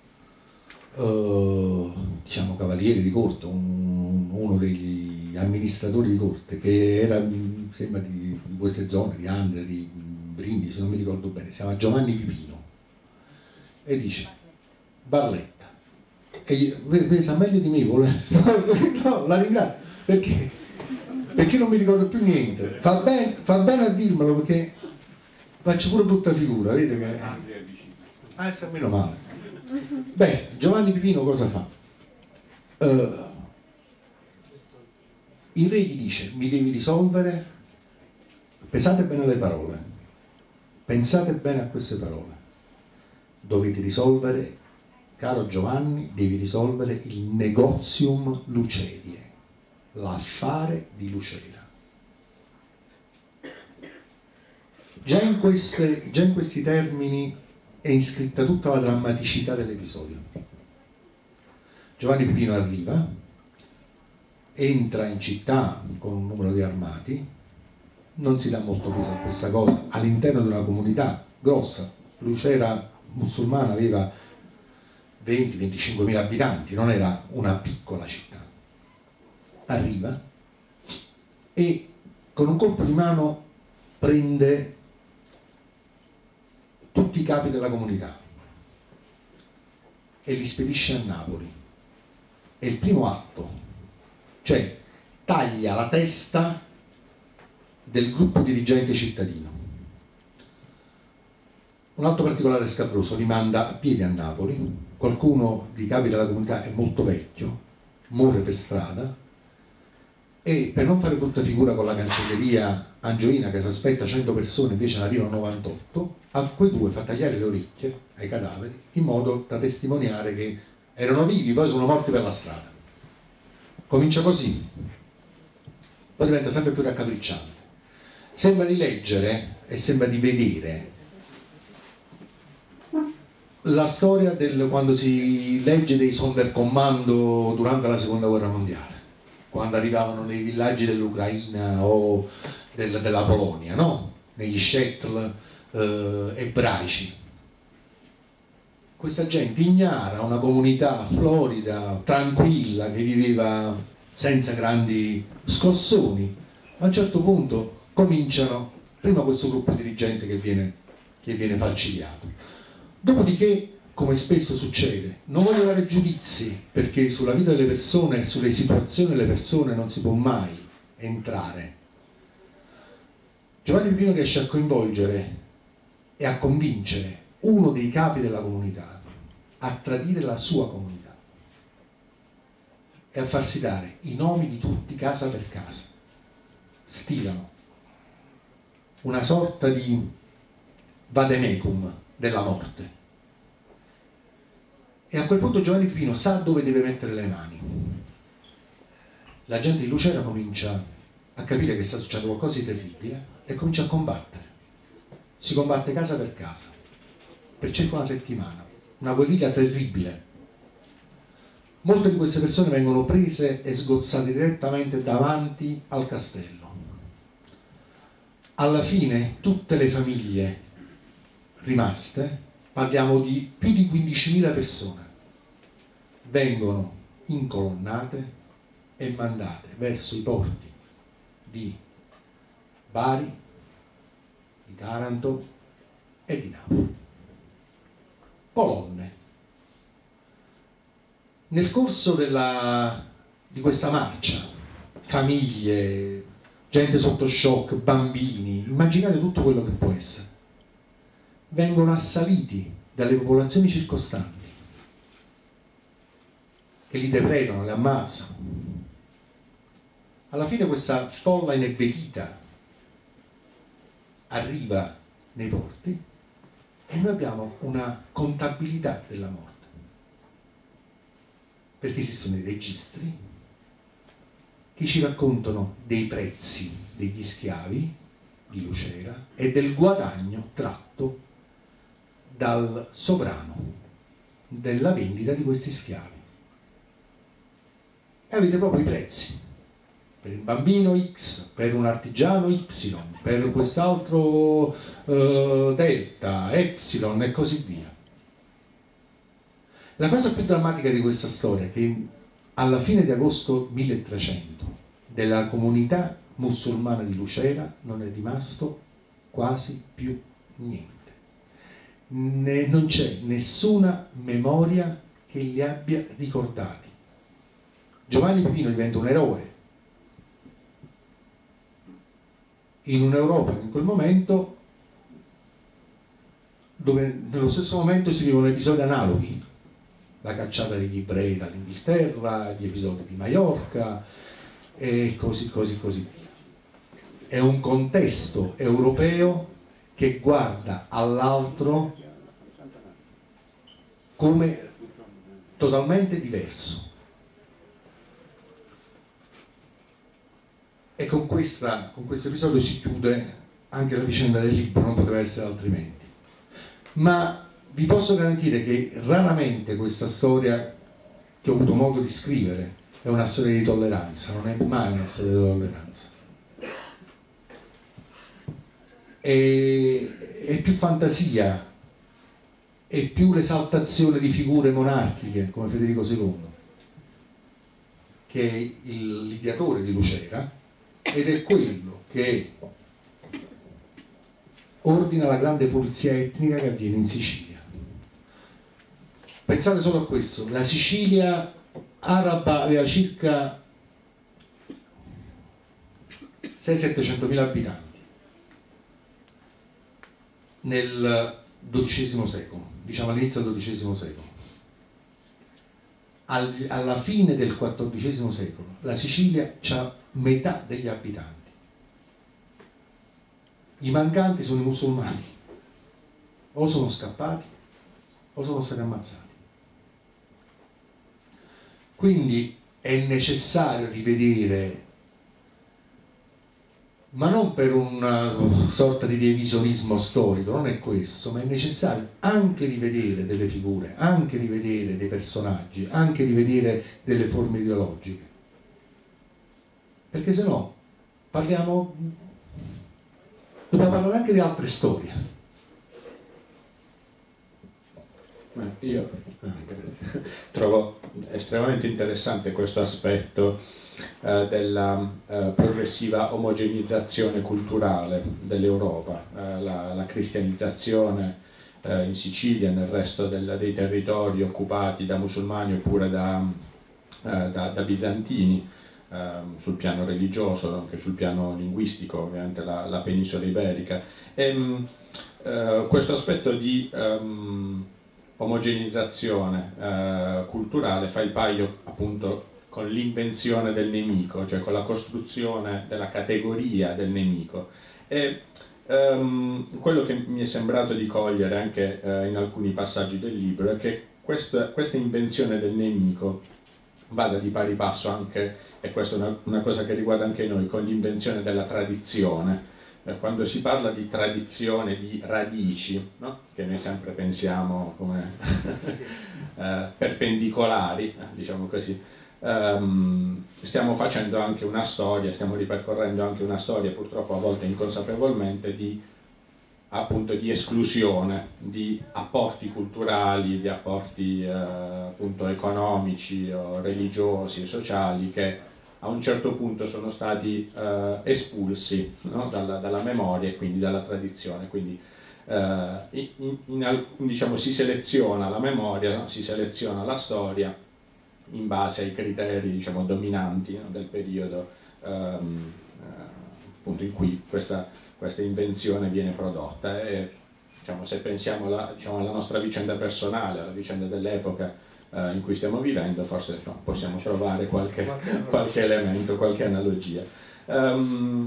eh, diciamo cavaliere di corte, un, uno degli amministratori di corte, che era sembra di, di queste zone, di Andria, di Brindisi, non mi ricordo bene, si chiama Giovanni Pipino, e dice: Barletta, e gli, sa meglio di me, vuole? No, no, la ringrazio, perché, perché non mi ricordo più niente. Fa bene, fa bene a dirmelo, perché faccio pure brutta figura, vede che... Ah, sta meno male. Beh, Giovanni Pipino cosa fa? Uh, il re gli dice: mi devi risolvere, pesate bene le parole, pensate bene a queste parole, dovete risolvere, caro Giovanni, devi risolvere il negozium Lucedie, l'affare di Lucera. Già in, queste, già in questi termini è iscritta tutta la drammaticità dell'episodio. Giovanni Pipino arriva, entra in città con un numero di armati, non si dà molto peso a questa cosa, all'interno di una comunità grossa. Lucera musulmana aveva venti venticinque mila abitanti, non era una piccola città. Arriva e con un colpo di mano prende tutti i capi della comunità e li spedisce a Napoli. È il primo atto, cioè taglia la testa del gruppo dirigente cittadino. Un altro particolare scabroso: li manda a piedi a Napoli. Qualcuno dei capi della comunità è molto vecchio, muore per strada, e per non fare brutta figura con la cancelleria angioina che si aspetta cento persone, invece ne arrivano novantotto, a quei due fa tagliare le orecchie ai cadaveri in modo da testimoniare che erano vivi, poi sono morti per la strada. Comincia così, poi diventa sempre più raccapricciante. Sembra di leggere e sembra di vedere la storia del quando si legge dei Sonderkommando durante la seconda guerra mondiale, quando arrivavano nei villaggi dell'Ucraina o del, della Polonia, no? Negli shtetl eh, ebraici. Questa gente ignara, una comunità florida, tranquilla, che viveva senza grandi scossoni. A un certo punto cominciano, prima questo gruppo dirigente che viene, che viene falcidiato, dopodiché, come spesso succede, non voglio dare giudizi, perché sulla vita delle persone e sulle situazioni delle persone non si può mai entrare. Giovanni Pipino riesce a coinvolgere e a convincere uno dei capi della comunità a tradire la sua comunità e a farsi dare i nomi di tutti casa per casa. Stilano una sorta di vademecum della morte. E a quel punto Giovanni Pipino sa dove deve mettere le mani. La gente di Lucera comincia a capire che sta succedendo qualcosa di terribile e comincia a combattere. Si combatte casa per casa per circa una settimana, una guerriglia terribile. Molte di queste persone vengono prese e sgozzate direttamente davanti al castello. Alla fine tutte le famiglie rimaste, parliamo di più di quindicimila persone, vengono incolonnate e mandate verso i porti di Bari, di Taranto e di Napoli. Colonne. Nel corso della, di questa marcia, famiglie, gente sotto shock, bambini, immaginate tutto quello che può essere, vengono assaliti dalle popolazioni circostanti, che li depredano, li ammazzano. Alla fine questa folla inebetita arriva nei porti e noi abbiamo una contabilità della morte, perché esistono dei registri che ci raccontano dei prezzi degli schiavi di Lucera e del guadagno tratto dal sovrano della vendita di questi schiavi. E avete proprio i prezzi per il bambino X, per un artigiano Y, per quest'altro uh, delta, epsilon e così via. La cosa più drammatica di questa storia è che alla fine di agosto milletrecento della comunità musulmana di Lucera non è rimasto quasi più niente. Ne, non c'è nessuna memoria che li abbia ricordati. Giovanni Pipino diventa un eroe in un'Europa in quel momento dove nello stesso momento si vivono episodi analoghi, la cacciata degli ebrei dall'Inghilterra, gli episodi di Maiorca e così così così via. È un contesto europeo che guarda all'altro come totalmente diverso. E con, questa, con questo episodio si chiude anche la vicenda del libro, non poteva essere altrimenti. Ma vi posso garantire che raramente questa storia che ho avuto modo di scrivere è una storia di tolleranza, non è mai una storia di tolleranza. È, è più fantasia, è più l'esaltazione di figure monarchiche come Federico secondo, che è il, l'ideatore di Lucera, ed è quello che ordina la grande pulizia etnica che avviene in Sicilia. Pensate solo a questo: la Sicilia araba aveva circa sei settecentomila abitanti nel dodicesimo secolo, diciamo all'inizio del dodicesimo secolo. Al, alla fine del quattordicesimo secolo la Sicilia ha metà degli abitanti. I mancanti sono i musulmani, o sono scappati o sono stati ammazzati. Quindi è necessario rivedere, ma non per una sorta di revisionismo storico, non è questo, ma è necessario anche rivedere delle figure, anche rivedere dei personaggi, anche rivedere delle forme ideologiche, perché se no parliamo, dobbiamo parlare anche di altre storie. Io trovo estremamente interessante questo aspetto eh, della eh, progressiva omogenizzazione culturale dell'Europa, eh, la, la cristianizzazione eh, in Sicilia e nel resto del, dei territori occupati da musulmani oppure da, eh, da, da bizantini, eh, sul piano religioso, anche sul piano linguistico, ovviamente la, la penisola iberica. E, mh, eh, questo aspetto di um, omogenizzazione eh, culturale fa il paio appunto con l'invenzione del nemico, cioè con la costruzione della categoria del nemico. E ehm, quello che mi è sembrato di cogliere anche eh, in alcuni passaggi del libro è che questa, questa invenzione del nemico vada di pari passo anche, e questa è una, una cosa che riguarda anche noi, con l'invenzione della tradizione. Quando si parla di tradizione, di radici, no? Che noi sempre pensiamo come eh, perpendicolari, diciamo così, um, stiamo facendo anche una storia, stiamo ripercorrendo anche una storia, purtroppo a volte inconsapevolmente, di, appunto, di esclusione, di apporti culturali, di apporti eh, appunto economici o religiosi e sociali che a un certo punto sono stati eh, espulsi, no? dalla, dalla memoria e quindi dalla tradizione. Quindi eh, in, in, diciamo, si seleziona la memoria, no? Si seleziona la storia in base ai criteri, diciamo, dominanti, no? del periodo ehm, eh, appunto in cui questa, questa invenzione viene prodotta. E, diciamo, se pensiamo alla, diciamo, alla nostra vicenda personale, alla vicenda dell'epoca in cui stiamo vivendo, forse no, possiamo trovare qualche, qualche elemento, qualche analogia. Um,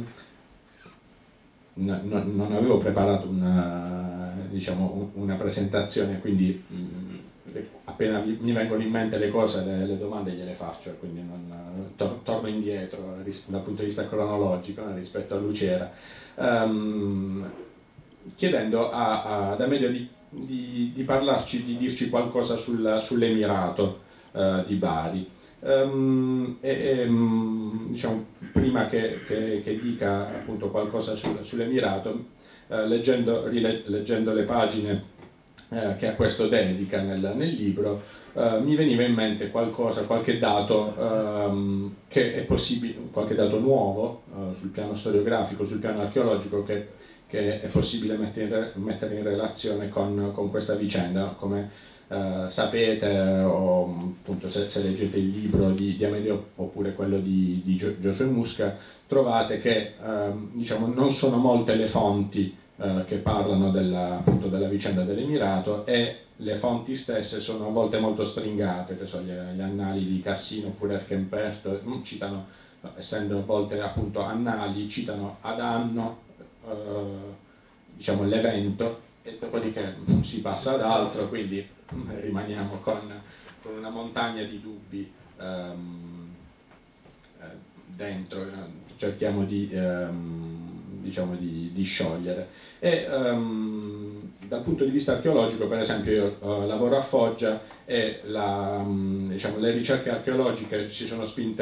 no, no, non avevo preparato una, diciamo, una presentazione, quindi mh, appena mi vengono in mente le cose, le, le domande gliele faccio, quindi non, to, torno indietro dal punto di vista cronologico, no, rispetto a Lucera, um, chiedendo a, a, ad Amelio di Di, di parlarci, di dirci qualcosa sul, sull'Emirato eh, di Bari. Um, e, e, diciamo, prima che, che, che dica appunto qualcosa sul, sull'Emirato, eh, leggendo, rile, leggendo le pagine eh, che a questo dedica nel, nel libro, eh, mi veniva in mente qualcosa, qualche dato um, che è possibile, qualche dato nuovo eh, sul piano storiografico, sul piano archeologico, che che è possibile mettere in, mettere in relazione con, con questa vicenda, no? Come eh, sapete, o appunto se, se leggete il libro di, di Amedeo oppure quello di, di Giosuè Musca, trovate che eh, diciamo, non sono molte le fonti eh, che parlano della, appunto, della vicenda dell'Emirato, e le fonti stesse sono a volte molto stringate, che so, gli, gli annali di Cassino oppure Erchemperto citano, essendo a volte appunto annali, citano ad anno eh, diciamo, l'evento, e dopodiché si passa ad altro, quindi rimaniamo con, con una montagna di dubbi ehm, eh, dentro, cerchiamo di, ehm, diciamo di, di sciogliere. E ehm, dal punto di vista archeologico, per esempio, io eh, lavoro a Foggia e la, diciamo, le ricerche archeologiche si sono spinte,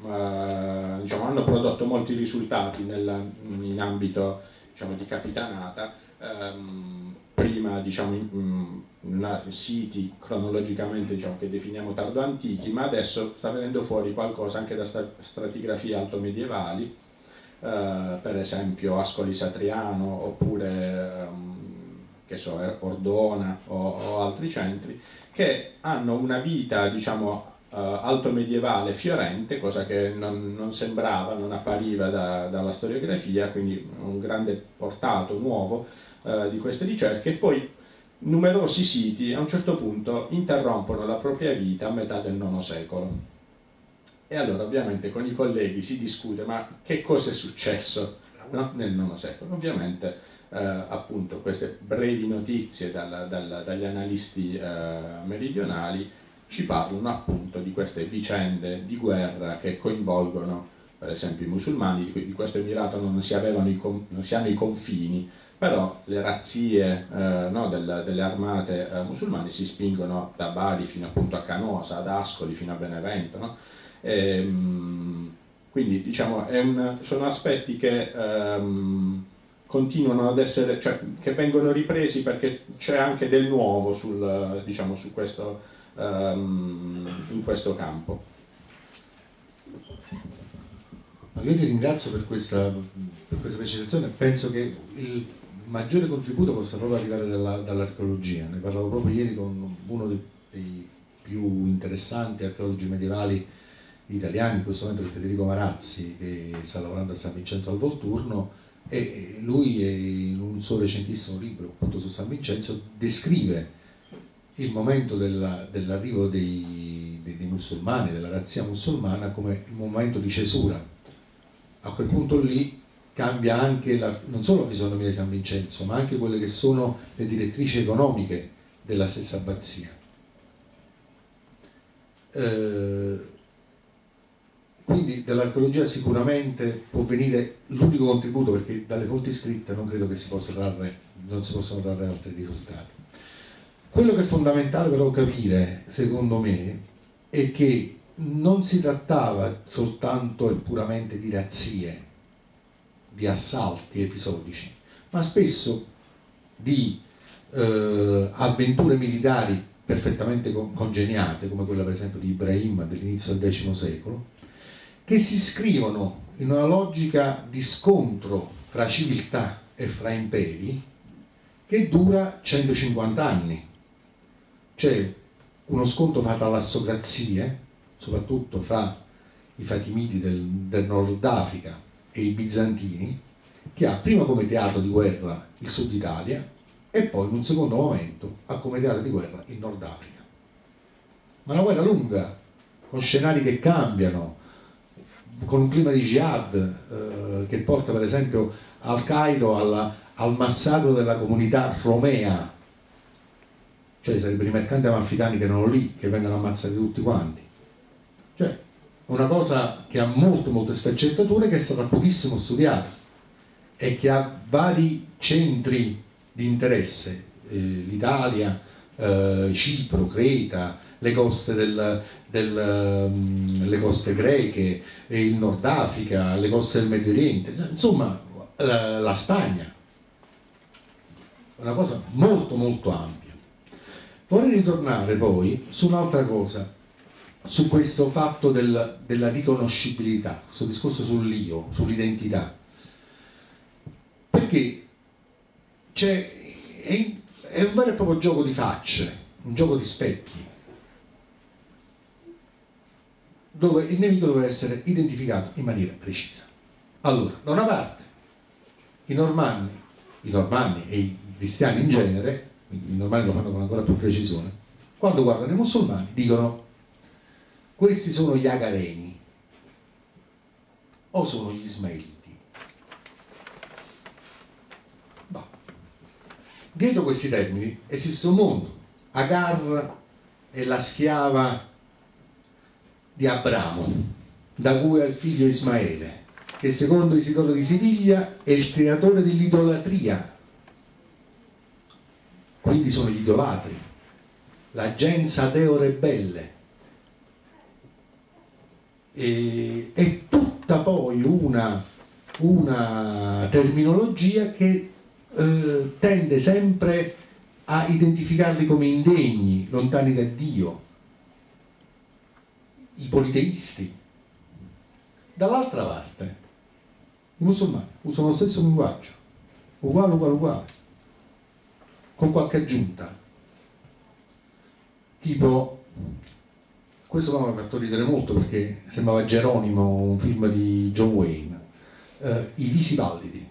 eh, diciamo, hanno prodotto molti risultati nella, in ambito, diciamo, di capitanata. Ehm, prima, diciamo, in, in siti cronologicamente, diciamo, che definiamo tardo antichi, ma adesso sta venendo fuori qualcosa anche da stratigrafie alto medievali, eh, per esempio Ascoli Satriano oppure ehm, che so, Ordona o, o altri centri, che hanno una vita, diciamo, Uh, alto medievale fiorente, cosa che non, non sembrava, non appariva da, dalla storiografia, quindi un grande portato nuovo uh, di queste ricerche. E poi numerosi siti a un certo punto interrompono la propria vita a metà del nono secolo. E allora ovviamente con i colleghi si discute, ma che cosa è successo, no? Nel nono secolo? Ovviamente uh, appunto queste brevi notizie dalla, dalla, dagli analisti uh, meridionali ci parlano appunto di queste vicende di guerra che coinvolgono per esempio i musulmani. Di questo Emirato non si avevano i, non si hanno i confini, però le razzie eh, no, del, delle armate eh, musulmane si spingono da Bari fino appunto a Canosa, ad Ascoli fino a Benevento, no? E, mh, quindi diciamo è un, sono aspetti che ehm, continuano ad essere, cioè, che vengono ripresi perché c'è anche del nuovo sul, diciamo, su questo in questo campo. Io ti ringrazio per questa, per questa precisazione. Penso che il maggiore contributo possa proprio arrivare dalla, dall'archeologia. Ne parlavo proprio ieri con uno dei, dei più interessanti archeologi medievali italiani in questo momento, Federico Marazzi, che sta lavorando a San Vincenzo al Volturno, e lui in un suo recentissimo libro appunto su San Vincenzo descrive il momento dell'arrivo dei, dei, dei musulmani, della razzia musulmana, come il momento di cesura. A quel punto lì cambia anche la, non solo la fisionomia di San Vincenzo, ma anche quelle che sono le direttrici economiche della stessa abbazia. Eh, quindi dall'archeologia sicuramente può venire l'unico contributo, perché dalle fonti scritte non credo che si possa trarre, non si possano trarre altri risultati. Quello che è fondamentale però capire, secondo me, è che non si trattava soltanto e puramente di razzie, di assalti episodici, ma spesso di eh, avventure militari perfettamente congeniate, come quella per esempio di Ibrahim dell'inizio del X secolo, che si iscrivono in una logica di scontro fra civiltà e fra imperi che dura centocinquanta anni. C'è uno scontro fra talassocrazie, soprattutto fra i Fatimidi del, del Nord Africa e i Bizantini, che ha prima come teatro di guerra il Sud Italia e poi in un secondo momento ha come teatro di guerra il Nord Africa. Ma una guerra lunga, con scenari che cambiano, con un clima di jihad eh, che porta per esempio al Cairo alla, al massacro della comunità romea, cioè sarebbero i mercanti amalfitani che erano lì, che vengono ammazzati tutti quanti. Cioè, una cosa che ha molte, molte sfaccettature, che è stata pochissimo studiata e che ha vari centri di interesse, eh, l'Italia, eh, Cipro, Creta, le coste, del, del, um, le coste greche, il Nord Africa, le coste del Medio Oriente, insomma la, la Spagna. Una cosa molto, molto ampia. Vorrei ritornare poi su un'altra cosa, su questo fatto del, della riconoscibilità, questo discorso sull'io, sull'identità, perché c'è, è, è un vero e proprio gioco di facce, un gioco di specchi, dove il nemico doveva essere identificato in maniera precisa. Allora, da una parte, i normanni, i normanni e i cristiani in genere, quindi i normanni lo fanno con ancora più precisione, quando guardano i musulmani dicono: questi sono gli agareni o sono gli ismailiti. Bah. Dietro questi termini esiste un mondo. Agar è la schiava di Abramo, da cui è il figlio Ismaele, che secondo Isidoro di Siviglia è il creatore dell'idolatria. Quindi sono gli idolatri, la gens ateo rebelle. E, è tutta poi una, una terminologia che eh, tende sempre a identificarli come indegni, lontani da Dio, i politeisti. Dall'altra parte i musulmani usano lo stesso linguaggio, uguale, uguale, uguale, con qualche aggiunta, tipo, questo mi ha fatto ridere molto perché sembrava Geronimo, un film di John Wayne, eh, i visi pallidi.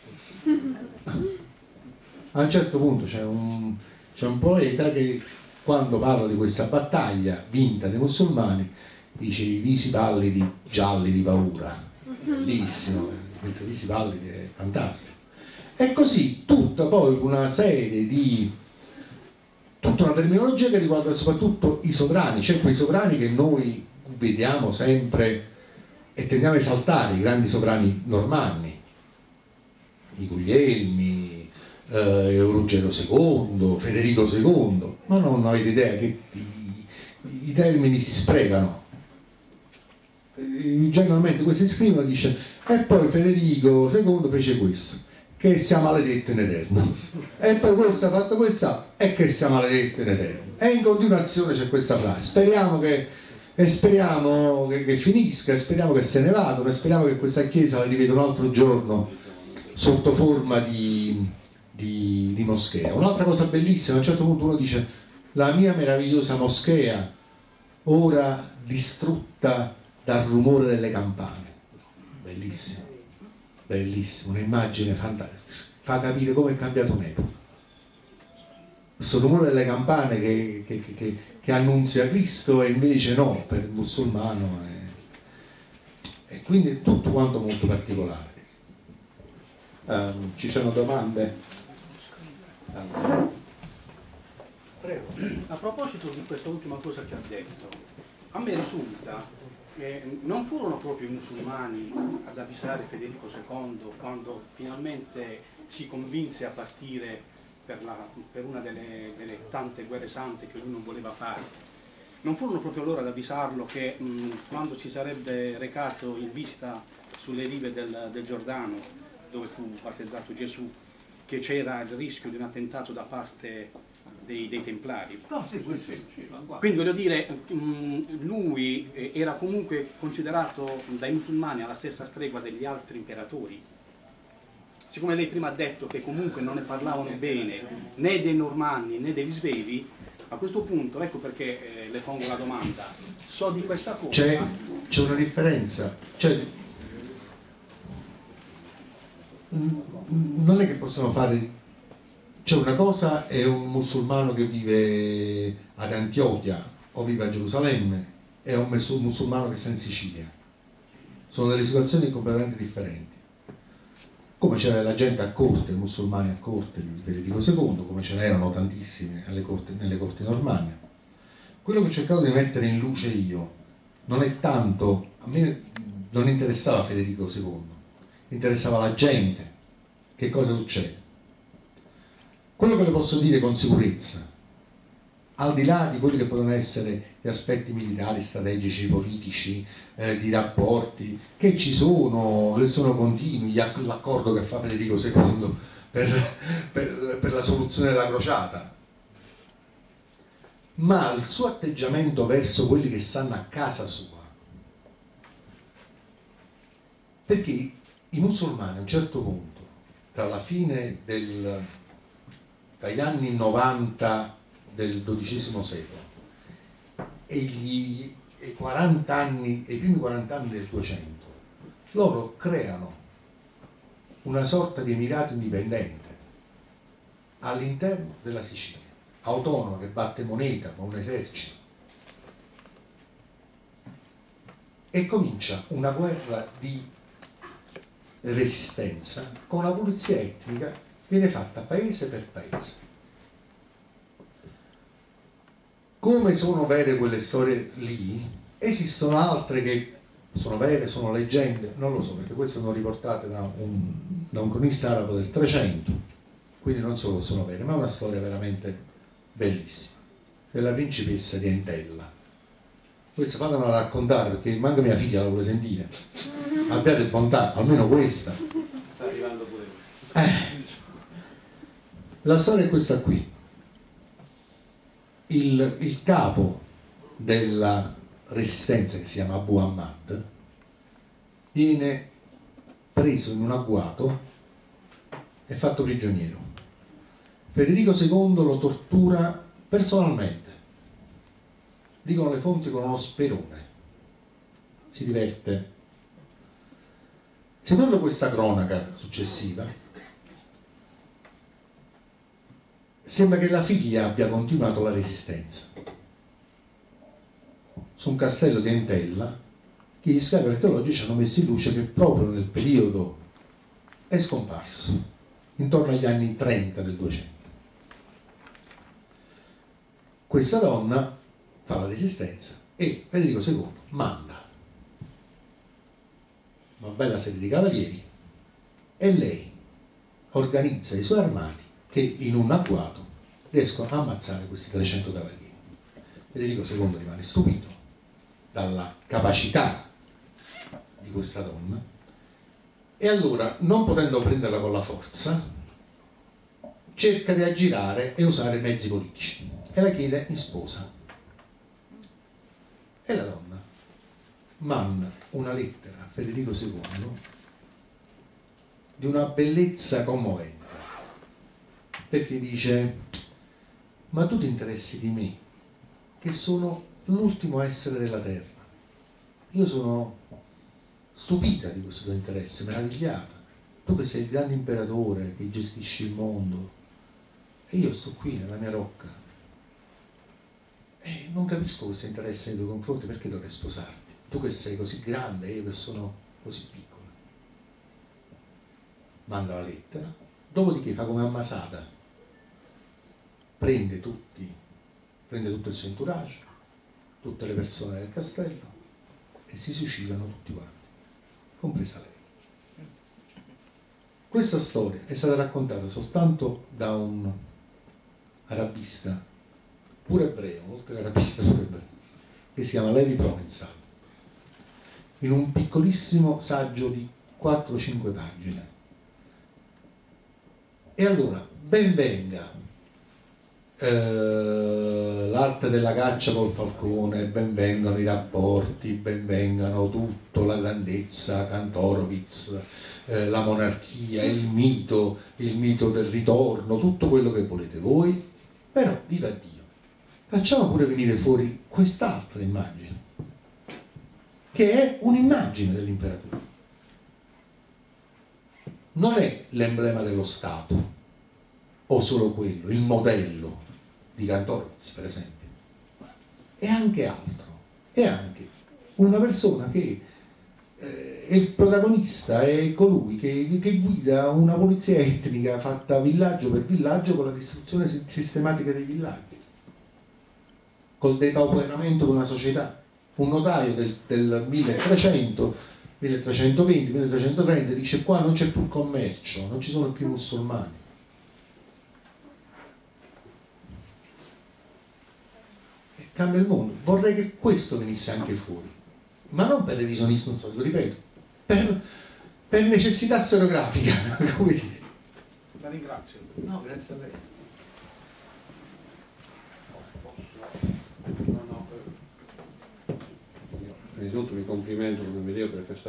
A un certo punto c'è un, c'è un poeta che, quando parla di questa battaglia vinta dai musulmani, dice: i visi pallidi gialli di paura. Bellissimo, questi visi pallidi è fantastico. E così tutta poi una serie di tutta una terminologia che riguarda soprattutto i sovrani, cioè quei sovrani che noi vediamo sempre e tendiamo a esaltare, i grandi sovrani normanni, i Guglielmi, eh, Ruggero secondo, Federico secondo, ma non avete idea che i, i termini si sprecano. Generalmente questo si scrivono e dice: e poi Federico secondo fece questo, che sia maledetto in eterno, e poi questo ha fatto questa e che sia maledetto in eterno, e in continuazione c'è questa frase. Speriamo che e speriamo che, che finisca, e speriamo che se ne vadano, e speriamo che questa chiesa la riveda un altro giorno sotto forma di, di, di moschea. Un'altra cosa bellissima, a un certo punto uno dice: la mia meravigliosa moschea ora distrutta dal rumore delle campane. Bellissimo, bellissimo, un'immagine fantastica, fa capire come è cambiato un'epoca. Questo rumore delle campane che, che, che, che annunzia Cristo, e invece no, per il musulmano è... e quindi è tutto quanto molto particolare. Um, ci sono domande? Prego. A proposito di questa ultima cosa che ha detto, a me risulta che non furono proprio i musulmani ad avvisare Federico secondo quando finalmente si convinse a partire per, la, per una delle, delle tante guerre sante che lui non voleva fare. Non furono proprio loro ad avvisarlo che mh, quando ci sarebbe recato in visita sulle rive del, del Giordano, dove fu battezzato Gesù, che c'era il rischio di un attentato da parte dei, dei Templari. No, sì, questo sì. Quindi voglio dire, mh, lui era comunque considerato dai musulmani alla stessa stregua degli altri imperatori. Siccome lei prima ha detto che comunque non ne parlavano bene né dei normanni né degli svevi, a questo punto ecco perché eh, le pongo la domanda. So di questa cosa. C'è, c'è una differenza, cioè, non è che possiamo fare, cioè una cosa è un musulmano che vive ad Antiochia o vive a Gerusalemme, e un musulmano che sta in Sicilia. Sono delle situazioni completamente differenti. Come c'era la gente a corte, i musulmani a corte di Federico secondo, come ce n'erano tantissimi alle corti, nelle corti normanne. Quello che ho cercato di mettere in luce io non è tanto, a me non interessava Federico secondo, interessava la gente, che cosa succede. Quello che le posso dire con sicurezza, al di là di quelli che possono essere gli aspetti militari, strategici, politici, eh, di rapporti, che ci sono, che sono continui, l'accordo che fa Federico secondo per, per, per la soluzione della crociata, ma il suo atteggiamento verso quelli che stanno a casa sua. Perché i musulmani a un certo punto, tra la fine del, tra gli anni novanta del dodicesimo secolo e gli e quaranta anni, e i primi quaranta anni del duecento, loro creano una sorta di emirato indipendente all'interno della Sicilia, autonomo, che batte moneta con un esercito, e comincia una guerra di resistenza con la pulizia etnica, viene fatta paese per paese. Come sono vere quelle storie lì, esistono altre che sono vere, sono leggende, non lo so, perché queste sono riportate da un, da un cronista arabo del trecento, quindi non solo sono vere, ma è una storia veramente bellissima, della principessa di Entella. Questa fatela raccontare, perché manca mia figlia la vuole sentire. Abbiate bontà, almeno questa. Sta arrivando pure lui. Eh. La storia è questa qui. Il, il capo della resistenza, che si chiama Abu Ahmad, viene preso in un agguato e fatto prigioniero. Federico secondo lo tortura personalmente, dicono le fonti, con uno sperone, si diverte. Secondo questa cronaca successiva, sembra che la figlia abbia continuato la resistenza. Su un castello di Entella, che gli scavi archeologici hanno messo in luce che proprio nel periodo è scomparso, intorno agli anni trenta del duecento. Questa donna fa la resistenza e Federico secondo manda una bella serie di cavalieri e lei organizza i suoi armati che in un agguato riescono a ammazzare questi trecento cavalieri. Federico secondo rimane stupito dalla capacità di questa donna e allora, non potendo prenderla con la forza, cerca di aggirare e usare mezzi politici e la chiede in sposa. E la donna manda una lettera a Federico secondo di una bellezza commovente, perché dice: ma tu ti interessi di me, che sono l'ultimo essere della terra. Io sono stupita di questo tuo interesse, meravigliata. Tu che sei il grande imperatore che gestisci il mondo e io sto qui nella mia rocca e non capisco questo interesse nei tuoi confronti, perché dovrei sposarti? Tu che sei così grande e io che sono così piccola. Manda la lettera, dopodiché fa come a Masada, prende tutti, prende tutto il suo entourage, tutte le persone del castello e si suicidano tutti quanti, compresa lei. Questa storia è stata raccontata soltanto da un arabista, pure ebreo, oltre che arabista pure ebreo, che si chiama Levi Provençal, in un piccolissimo saggio di quattro cinque pagine. E allora, ben venga eh, l'arte della caccia col falcone, ben vengano i rapporti, ben vengano tutto, la grandezza, Kantorowicz, eh, la monarchia, il mito, il mito del ritorno, tutto quello che volete voi, però, viva Dio, facciamo pure venire fuori quest'altra immagine, che è un'immagine dell'imperatore. Non è l'emblema dello Stato, o solo quello, il modello di Kantorowicz, per esempio. È anche altro, è anche una persona che eh, è il protagonista, è colui che, che guida una polizia etnica fatta villaggio per villaggio con la distruzione sistematica dei villaggi, col depauperamento di una società. Un notaio del, del milletrecento, milletrecentoventi, milletrecentotrenta dice: qua non c'è più commercio, non ci sono più musulmani. E cambia il mondo. Vorrei che questo venisse anche fuori, ma non per revisionismo storico, ripeto, per, per necessità storiografica, come dire. La ringrazio. No, grazie a lei. Innanzitutto mi complimento con Amedeo per questa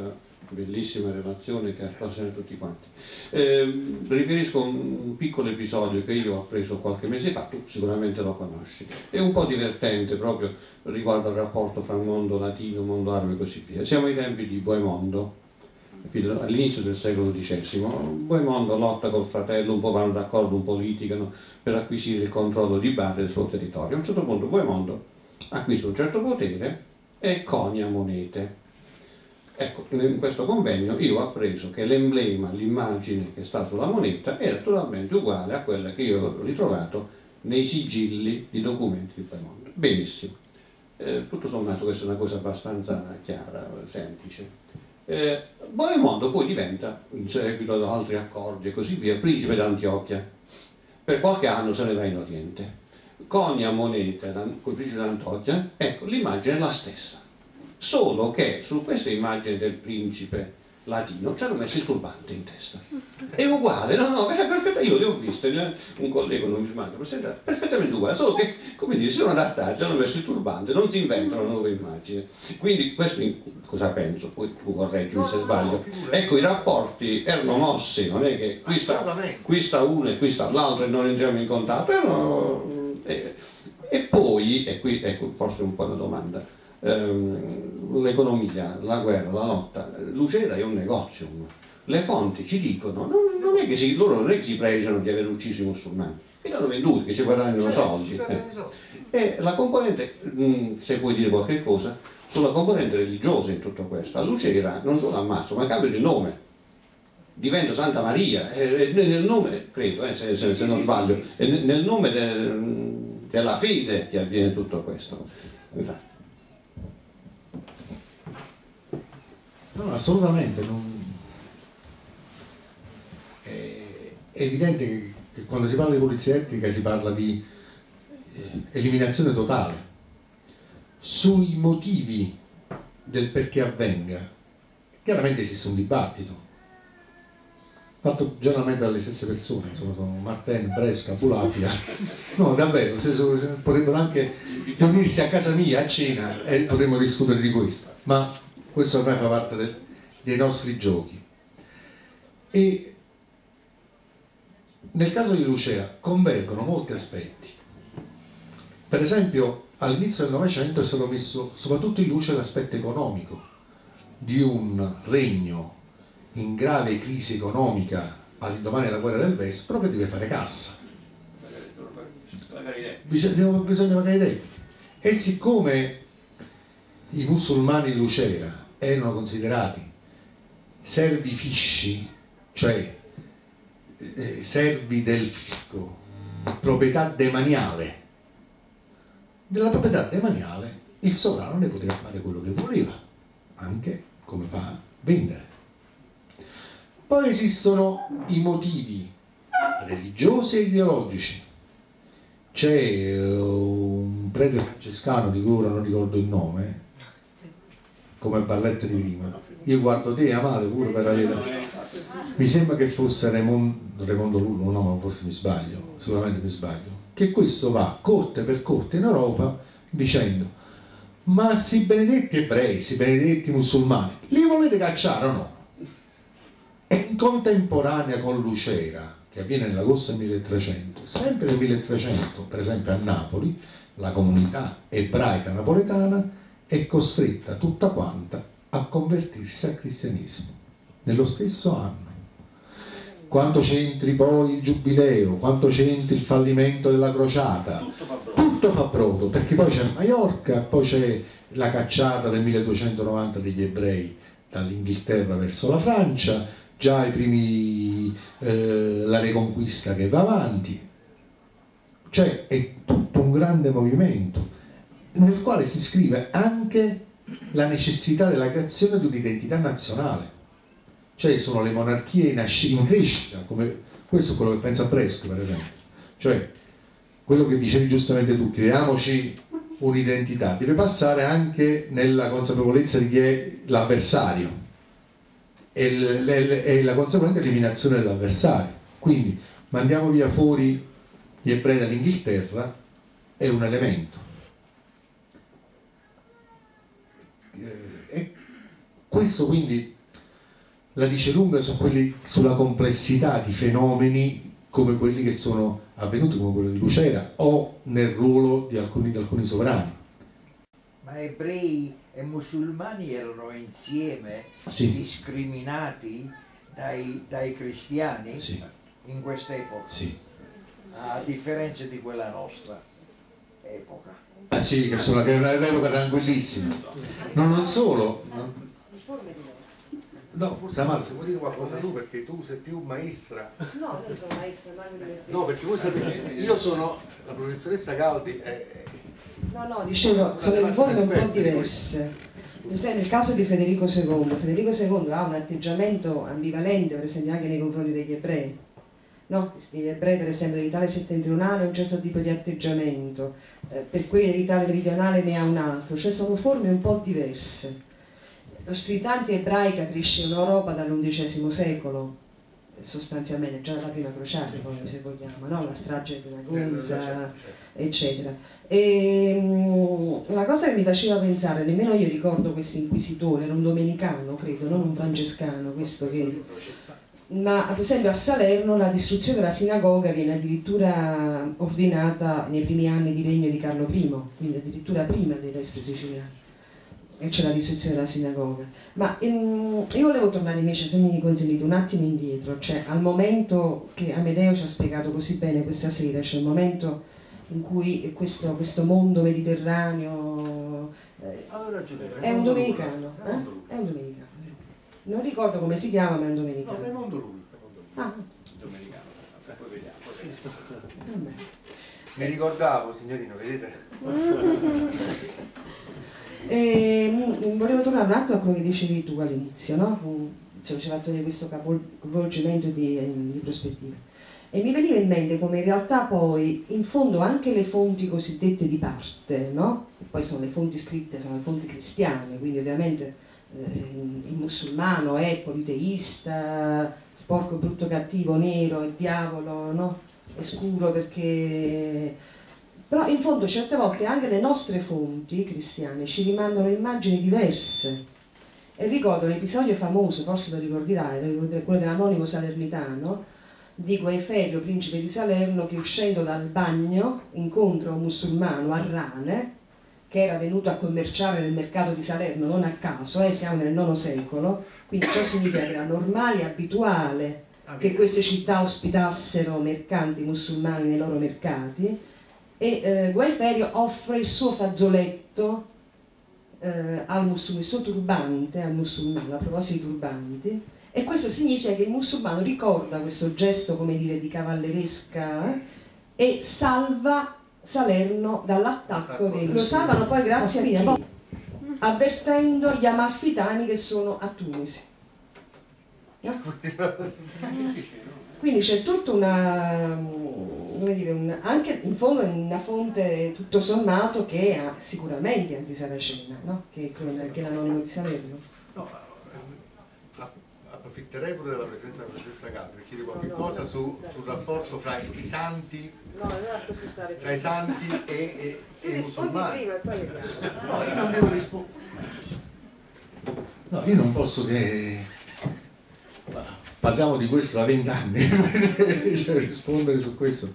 bellissima relazione che appassiona tutti quanti. Eh, riferisco un, un piccolo episodio che io ho preso qualche mese fa, tu sicuramente lo conosci, è un po' divertente proprio riguardo al rapporto fra mondo latino, mondo arabo e così via. Siamo ai tempi di Boemondo, all'inizio del secolo dodicesimo. Boemondo lotta col fratello, un po' vanno d'accordo, un po' litigano per acquisire il controllo di Bari del suo territorio. A un certo punto Boemondo acquista un certo potere e conia monete. Ecco, in questo convegno io ho appreso che l'emblema, l'immagine che sta sulla moneta è naturalmente uguale a quella che io ho ritrovato nei sigilli di documenti di Boemondo. Benissimo. Eh, tutto sommato questa è una cosa abbastanza chiara, semplice. Eh, Boemondo poi diventa, in seguito ad altri accordi e così via, principe d'Antiochia. Per qualche anno se ne va in Oriente. Conia moneta con il principe d'Antiochia, ecco, l'immagine è la stessa. Solo che su questa immagine del principe latino ci hanno messo il turbante in testa. È uguale, no, no, è perfetta, io le ho viste, un collega non mi manca, perfettamente uguale, solo che, come dire, si sono adattati, hanno messo il turbante, non si inventano nuove immagini. Quindi questo cosa penso, poi tu correggimi se sbaglio. Ecco, i rapporti erano mossi, non è che qui sta, qui sta uno e qui sta l'altro e non entriamo in contatto, erano, e, e poi, e qui ecco forse un po' una domanda, l'economia, la guerra, la lotta, Lucera è un negozium, le fonti ci dicono, non, non è che si, loro non è che si pregiano di aver ucciso i musulmani, li hanno venduti, che ci guadagnano certo, soldi. Eh. E la componente, mh, se puoi dire qualche cosa, sulla componente religiosa in tutto questo, a Lucera non solo ammazzo, ma cambio di nome, diventa Santa Maria, e, e nel nome, credo, eh, se, se, se non sbaglio, è nel nome de, della fede che avviene tutto questo. Grazie. No, assolutamente. Non... È evidente che, che quando si parla di pulizia etnica si parla di eh, eliminazione totale. Sui motivi del perché avvenga, chiaramente esiste un dibattito, fatto generalmente dalle stesse persone, insomma, sono Martin, Bresca, Pulapia. No, davvero, se, se, potrebbero anche riunirsi a casa mia a cena e potremmo discutere di questo. Ma questo ormai fa parte del, dei nostri giochi. E nel caso di Lucera convergono molti aspetti. Per esempio, all'inizio del Novecento è stato messo soprattutto in luce l'aspetto economico di un regno in grave crisi economica all'indomani della guerra del Vespro che deve fare cassa. Bisogna, bisogna pagare i debiti. E siccome i musulmani di Lucera erano considerati servi fisci, cioè eh, servi del fisco, proprietà demaniale, della proprietà demaniale il sovrano ne poteva fare quello che voleva, anche come fa vendere. Poi esistono i motivi religiosi e ideologici. C'è uh, un prete francescano di cui ora non ricordo il nome, come Balletta di prima. Io guardo te, Amale, pure per la verità. Mi sembra che fosse Raimondo, Raimondo l'Ultimo, no, ma forse mi sbaglio, sicuramente mi sbaglio. Che questo va corte per corte in Europa dicendo: ma si benedetti ebrei, si benedetti musulmani, li volete cacciare o no? E in contemporanea con Lucera, che avviene nell'agosto del milletrecento, sempre nel milletrecento, per esempio a Napoli, la comunità ebraica napoletana è costretta tutta quanta a convertirsi al cristianesimo nello stesso anno. Quando c'entri poi il giubileo, quando c'entri il fallimento della crociata, tutto fa brodo, perché poi c'è Maiorca, poi c'è la cacciata del milleduecentonovanta degli ebrei dall'Inghilterra verso la Francia, già i primi eh, la Reconquista che va avanti, cioè è tutto un grande movimento nel quale si scrive anche la necessità della creazione di un'identità nazionale, cioè sono le monarchie in, in crescita, come questo è quello che pensa Bresca, per esempio, cioè quello che dicevi giustamente tu, creiamoci un'identità, deve passare anche nella consapevolezza di chi è l'avversario e, le, e la conseguente eliminazione dell'avversario. Quindi mandiamo via fuori gli ebrei dall'Inghilterra è un elemento. E questo quindi la dice lunga su quelli, sulla complessità di fenomeni come quelli che sono avvenuti, come quello di Lucera, o nel ruolo di alcuni, di alcuni sovrani. Ma ebrei e musulmani erano insieme, Sì. discriminati dai, dai cristiani, Sì. in quest'epoca, Sì. a differenza di quella nostra epoca. Ah, sì, che sono che era un'epoca tranquillissima. No, non solo. No, No, forse Amaro, se vuoi dire qualcosa tu, perché tu sei più maestra. No, io sono maestra, Mario di me stessa. No, perché voi sapete, io sono la professoressa Galdi. Eh, No, no, dicevo, sono in forme un po' diverse. Per esempio, il caso di Federico secondo. Federico secondo ha un atteggiamento ambivalente, per esempio, anche nei confronti degli ebrei. No? Gli ebrei, per esempio, dell'Italia settentrionale un certo tipo di atteggiamento, eh, per quelli dell'Italia meridionale ne ha un altro, cioè sono forme un po' diverse. L'ostilità ebraica cresce in Europa dall'undicesimo secolo, sostanzialmente, già dalla prima crociata, poi, se vogliamo, no? La strage di Ragusa, eccetera. E, um, una cosa che mi faceva pensare, nemmeno io ricordo questo inquisitore, era un domenicano, credo, non un francescano, questo che... Ma per esempio a Salerno la distruzione della sinagoga viene addirittura ordinata nei primi anni di regno di Carlo primo, quindi addirittura prima dei Vespri siciliani, e c'è la distruzione della sinagoga. Ma ehm, io volevo tornare invece, se mi consentite, un attimo indietro, cioè al momento che Amedeo ci ha spiegato così bene questa sera, cioè il momento in cui questo, questo mondo mediterraneo eh, è un domenicano, eh? È un domenicano. Non ricordo come si chiama, ma è un domenicano. no, Raimondo lui. Ah, Domenicano, poi vediamo. vabbè. Mi ricordavo, signorino, vedete? E, volevo tornare un attimo a quello che dicevi tu all'inizio, no? Cioè, ci hai fatto vedere questo capovolgimento di, di prospettiva. E mi veniva in mente come in realtà poi, in fondo, anche le fonti cosiddette di parte, no? Poi sono le fonti scritte, sono le fonti cristiane, quindi ovviamente il musulmano è politeista, sporco, brutto, cattivo, nero, è diavolo, no? È scuro perché... Però in fondo certe volte anche le nostre fonti cristiane ci rimandano immagini diverse. E ricordo l'episodio famoso, forse lo ricorderai, quello dell'anonimo salernitano, di Guaiferio, principe di Salerno, che uscendo dal bagno incontra un musulmano a rane, che era venuto a commerciare nel mercato di Salerno, non a caso, eh, siamo nel nono secolo, quindi ciò significa che era normale e abituale che queste città ospitassero mercanti musulmani nei loro mercati, e eh, Guaiferio offre il suo fazzoletto eh, al musulmano, il suo turbante al musulmano, a proposito di turbanti, e questo significa che il musulmano ricorda questo gesto, come dire, di cavalleresca eh, e salva Salerno dall'attacco dei... Lo salvano poi grazie a chi? Avvertendo gli amalfitani che sono a Tunisi. No? Quindi c'è tutta una, come dire, una, anche in fondo una fonte tutto sommato che è sicuramente antisaracena, no? Che è l'anonimo di Salerno. No, approfitterei pure della presenza della professoressa Galdi per chiedere qualche no, no, cosa no, su, sul rapporto fra i santi, no, non approfittare tra i santi e, e, e i musulmani. Prima e poi vediamo. No, io non devo rispondere. No, io non posso che... Parliamo di questo da vent'anni, cioè rispondere su questo.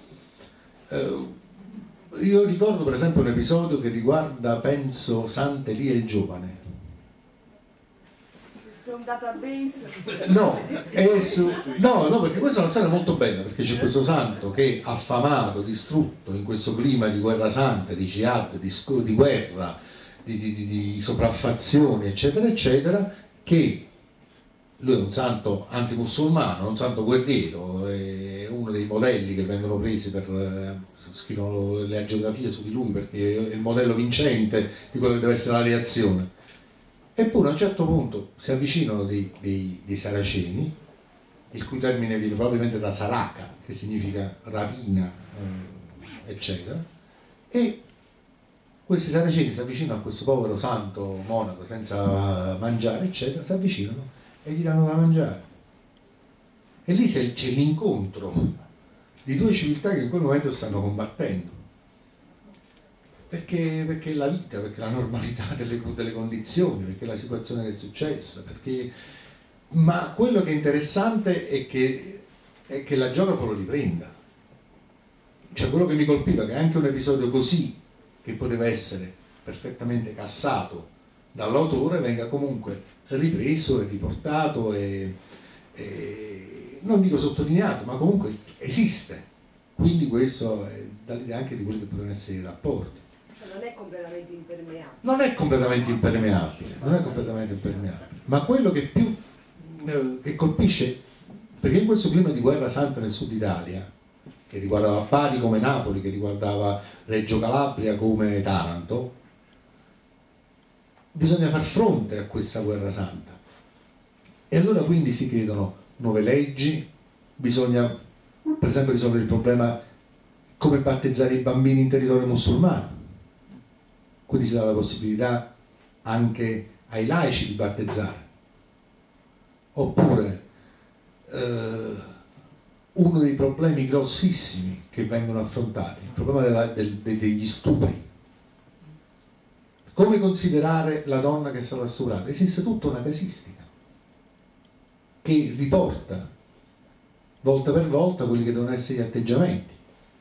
Uh, io ricordo per esempio un episodio che riguarda, penso, Sant'Elia il Giovane. Un database? No, è su... no, no, perché questa è una storia molto bella, perché c'è questo santo che affamato, distrutto in questo clima di guerra santa, di jihad, di, di guerra, di, di, di, di sopraffazione, eccetera, eccetera, che lui è un santo antimusulmano, un santo guerriero, è uno dei modelli che vengono presi per scrivono le agiografie su di lui, perché è il modello vincente di quello che deve essere la reazione. Eppure a un certo punto si avvicinano dei, dei, dei saraceni, il cui termine viene probabilmente da Saraca, che significa rapina, eh, eccetera, e questi saraceni si avvicinano a questo povero santo monaco senza mangiare, eccetera, si avvicinano e gli danno da mangiare. E lì c'è l'incontro di due civiltà che in quel momento stanno combattendo. Perché, perché la vita, perché la normalità delle, delle condizioni, perché la situazione che è successa, perché ma quello che è interessante è che, è che la geografo lo riprenda. Cioè quello che mi colpiva, che anche un episodio così, che poteva essere perfettamente cassato dall'autore, venga comunque ripreso e riportato e, e non dico sottolineato, ma comunque esiste. Quindi questo dà l'idea anche di quelli che potevano essere i rapporti. Cioè non è completamente impermeabile. Non è completamente impermeabile, non è completamente impermeabile, ma quello che più eh, che colpisce, perché in questo clima di guerra santa nel sud Italia, che riguardava Bari come Napoli, che riguardava Reggio Calabria come Taranto, bisogna far fronte a questa guerra santa. E allora quindi si chiedono nuove leggi, bisogna per esempio risolvere il problema come battezzare i bambini in territorio musulmano, quindi si dà la possibilità anche ai laici di battezzare, oppure eh, uno dei problemi grossissimi che vengono affrontati, il problema della, del, degli stupri. Come considerare la donna che è stata stuprata? Esiste tutta una casistica che riporta volta per volta quelli che devono essere gli atteggiamenti.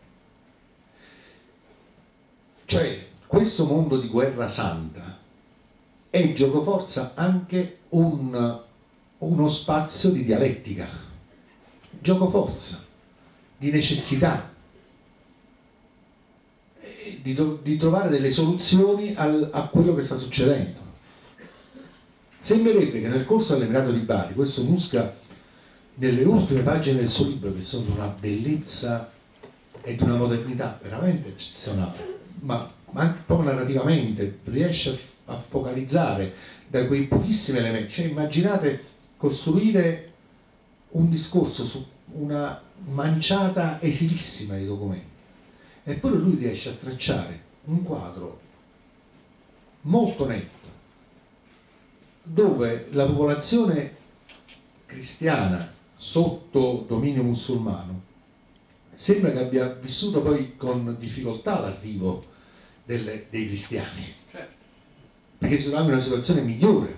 Cioè, questo mondo di guerra santa è giocoforza anche un, uno spazio di dialettica, giocoforza, di necessità, di, di trovare delle soluzioni al, a quello che sta succedendo. Sembrerebbe che nel corso dell'Emirato di Bari, questo Musca nelle ultime pagine del suo libro, che sono di una bellezza e di una modernità veramente eccezionale, ma, ma anche proprio narrativamente riesce a, a focalizzare da quei pochissimi elementi. Cioè immaginate costruire un discorso su una manciata esilissima di documenti, eppure lui riesce a tracciare un quadro molto netto dove la popolazione cristiana sotto dominio musulmano sembra che abbia vissuto poi con difficoltà l'arrivo dei cristiani, certo, perché si trovava in una situazione migliore.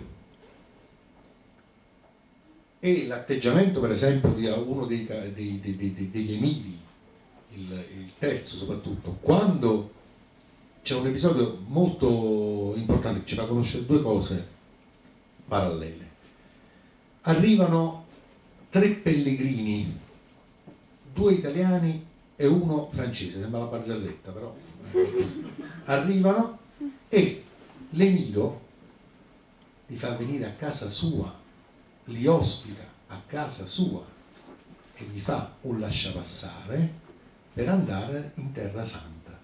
E l'atteggiamento per esempio di uno dei, dei, dei, dei, degli emiri, il, il terzo soprattutto, quando c'è un episodio molto importante che ci fa conoscere due cose parallele. Arrivano tre pellegrini, due italiani e uno francese, sembra la barzelletta però, arrivano e l'emiro li fa venire a casa sua, li ospita a casa sua e gli fa un lasciapassare per andare in Terra Santa.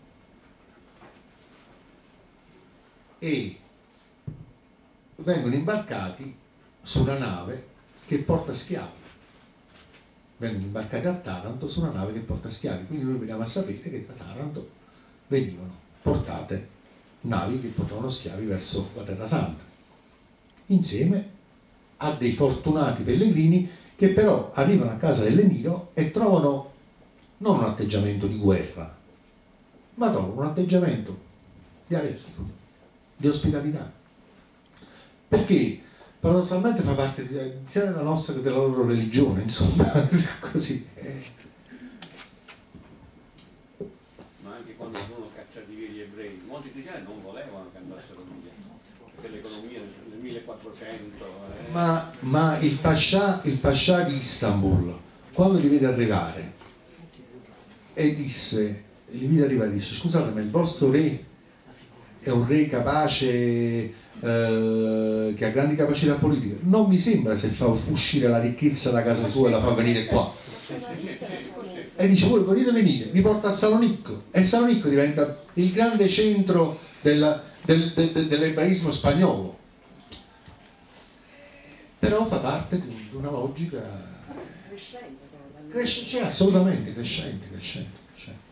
E vengono imbarcati su una nave che porta schiavi. Vengono imbarcati a Taranto su una nave che porta schiavi. Quindi noi veniamo a sapere che da Taranto venivano portate navi che portavano schiavi verso la Terra Santa, insieme a dei fortunati pellegrini che però arrivano a casa dell'emiro e trovano non un atteggiamento di guerra, ma trovano un atteggiamento dialettico, di ospitalità, perché paradossalmente fa parte di, sia della nostra che della loro religione, insomma, così. Ma anche quando furono cacciati via gli ebrei, molti cristiani non volevano che andassero via, perché l'economia nel millequattrocento... Eh. Ma, ma il Pascià, il Pascià di Istanbul, quando li vede arrivare, e disse, li vede arrivare e dice: scusate, ma il vostro re è un re capace... Eh, che ha grandi capacità politiche, non mi sembra se fa uscire la ricchezza da casa sua e la fa venire qua. E dice: voi volete venire, vi porta a Salonicco, e Salonicco diventa il grande centro della, del, de, de, dell'ebraismo spagnolo, però fa parte di una logica crescente, cresce, cioè, assolutamente crescente, crescente, crescente.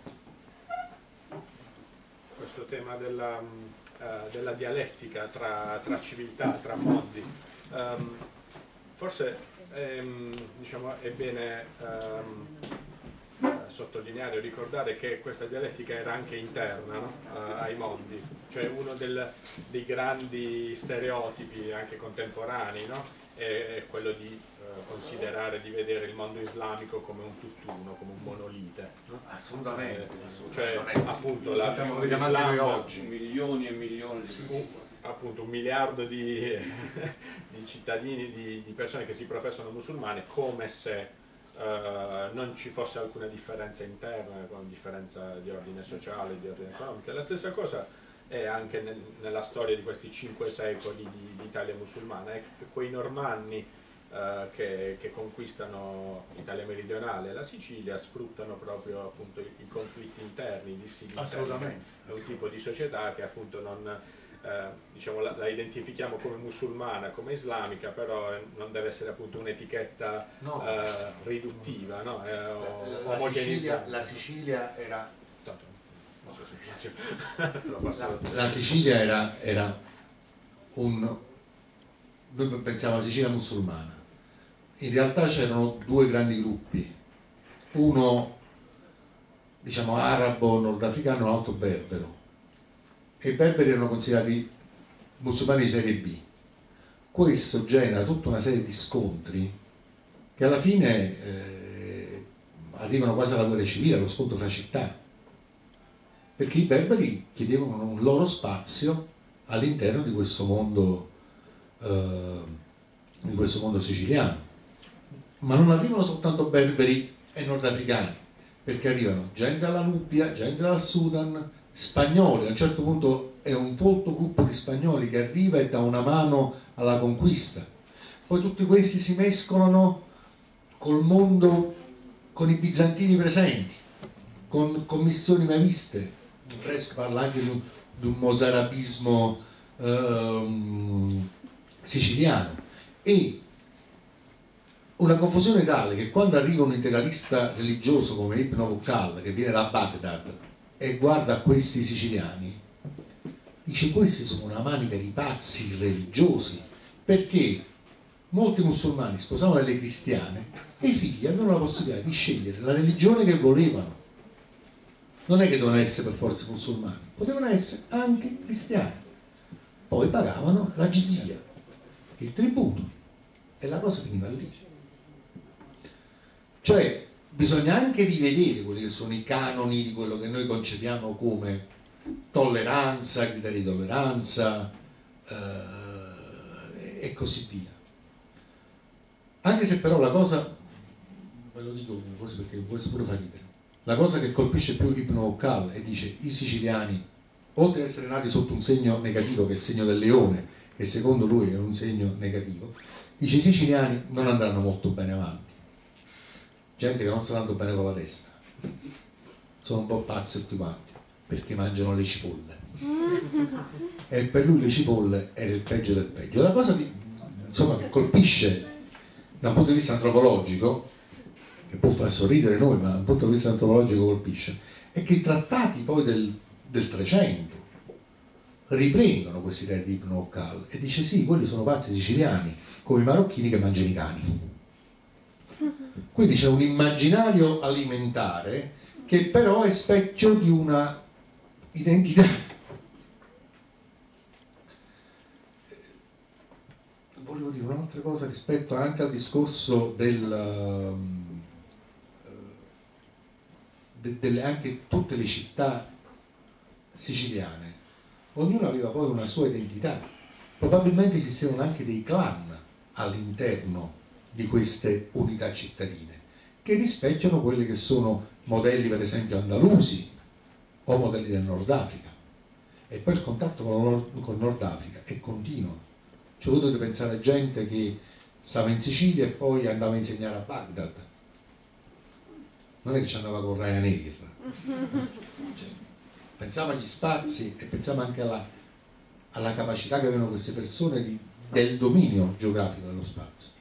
Questo tema della Uh, della dialettica tra, tra civiltà, tra mondi. Um, forse um, diciamo, è bene um, uh, sottolineare o ricordare che questa dialettica era anche interna, no? uh, ai mondi, cioè uno del, dei grandi stereotipi anche contemporanei, no? è quello di eh, considerare, di vedere il mondo islamico come un tutt'uno, come un monolite, no? Assolutamente, Eh, assolutamente. cioè appunto la, sappiamo l'Islam noi oggi. Milioni e milioni di un, appunto un miliardo di, di cittadini, di, di persone che si professano musulmane, come se Uh, non ci fosse alcuna differenza interna, con differenza di ordine sociale, di ordine economico. La stessa cosa è anche nel, nella storia di questi cinque secoli di, di Italia musulmana. È quei normanni uh, che, che conquistano l'Italia meridionale e la Sicilia sfruttano proprio appunto i, i conflitti interni, i dissidi interni. Assolutamente. È un tipo di società che appunto non... Eh, diciamo, la, la identifichiamo come musulmana, come islamica, però non deve essere appunto un'etichetta no. eh, riduttiva, no? eh, o, la, la, Sicilia, la Sicilia era la, la Sicilia era, era un noi pensiamo alla Sicilia musulmana, in realtà c'erano due grandi gruppi, uno diciamo arabo nordafricano e un altro berbero, e i berberi erano considerati musulmani di serie B. Questo genera tutta una serie di scontri che alla fine eh, arrivano quasi alla guerra civile, allo scontro fra città, perché i berberi chiedevano un loro spazio all'interno di questo mondo eh, di questo mondo siciliano. Ma non arrivano soltanto berberi e nordafricani, perché arrivano gente dalla Nubia, gente dal Sudan, spagnoli. A un certo punto è un folto gruppo di spagnoli che arriva e dà una mano alla conquista. Poi tutti questi si mescolano col mondo, con i bizantini presenti, con commissioni mai viste. Fresco parla anche di un, di un mozarabismo ehm, siciliano, e una confusione tale che quando arriva un integralista religioso come Ibn Bokal, che viene da Baghdad e guarda a questi siciliani, dice: questi sono una manica di pazzi religiosi, perché molti musulmani sposavano le cristiane e i figli avevano la possibilità di scegliere la religione che volevano. Non è che dovevano essere per forza musulmani, potevano essere anche cristiani, poi pagavano la jizya, il tributo, e la cosa finiva lì. Cioè bisogna anche rivedere quelli che sono i canoni di quello che noi concepiamo come tolleranza, criteri di tolleranza eh, e così via. Anche se però la cosa, ve lo dico così perché questo pure fa ridere, la cosa che colpisce più Ibn Bokal e dice: i siciliani, oltre ad essere nati sotto un segno negativo, che è il segno del leone, che secondo lui è un segno negativo, dice: i siciliani non andranno molto bene avanti. Gente che non sta andando bene con la testa, sono un po' pazzi tutti quanti, perché mangiano le cipolle, e per lui le cipolle era il peggio del peggio. La cosa di, insomma, che colpisce da un punto di vista antropologico, che può far sorridere noi, ma da un punto di vista antropologico colpisce, è che i trattati poi del, del trecento riprendono questa idea di Ibn Bokal e dice: sì, quelli sono pazzi siciliani, come i marocchini che mangiano i cani. Quindi c'è un immaginario alimentare che però è specchio di una identità. Volevo dire un'altra cosa rispetto anche al discorso del de, delle anche tutte le città siciliane. Ognuno aveva poi una sua identità. Probabilmente esistevano anche dei clan all'interno di queste unità cittadine che rispecchiano quelli che sono modelli, per esempio andalusi o modelli del Nord Africa. E poi il contatto con il Nord Africa è continuo. Cioè voi dovete pensare a gente che stava in Sicilia e poi andava a insegnare a Baghdad, non è che ci andava con Ryanair. Cioè, pensiamo agli spazi e pensiamo anche alla, alla capacità che avevano queste persone di, del dominio geografico dello spazio.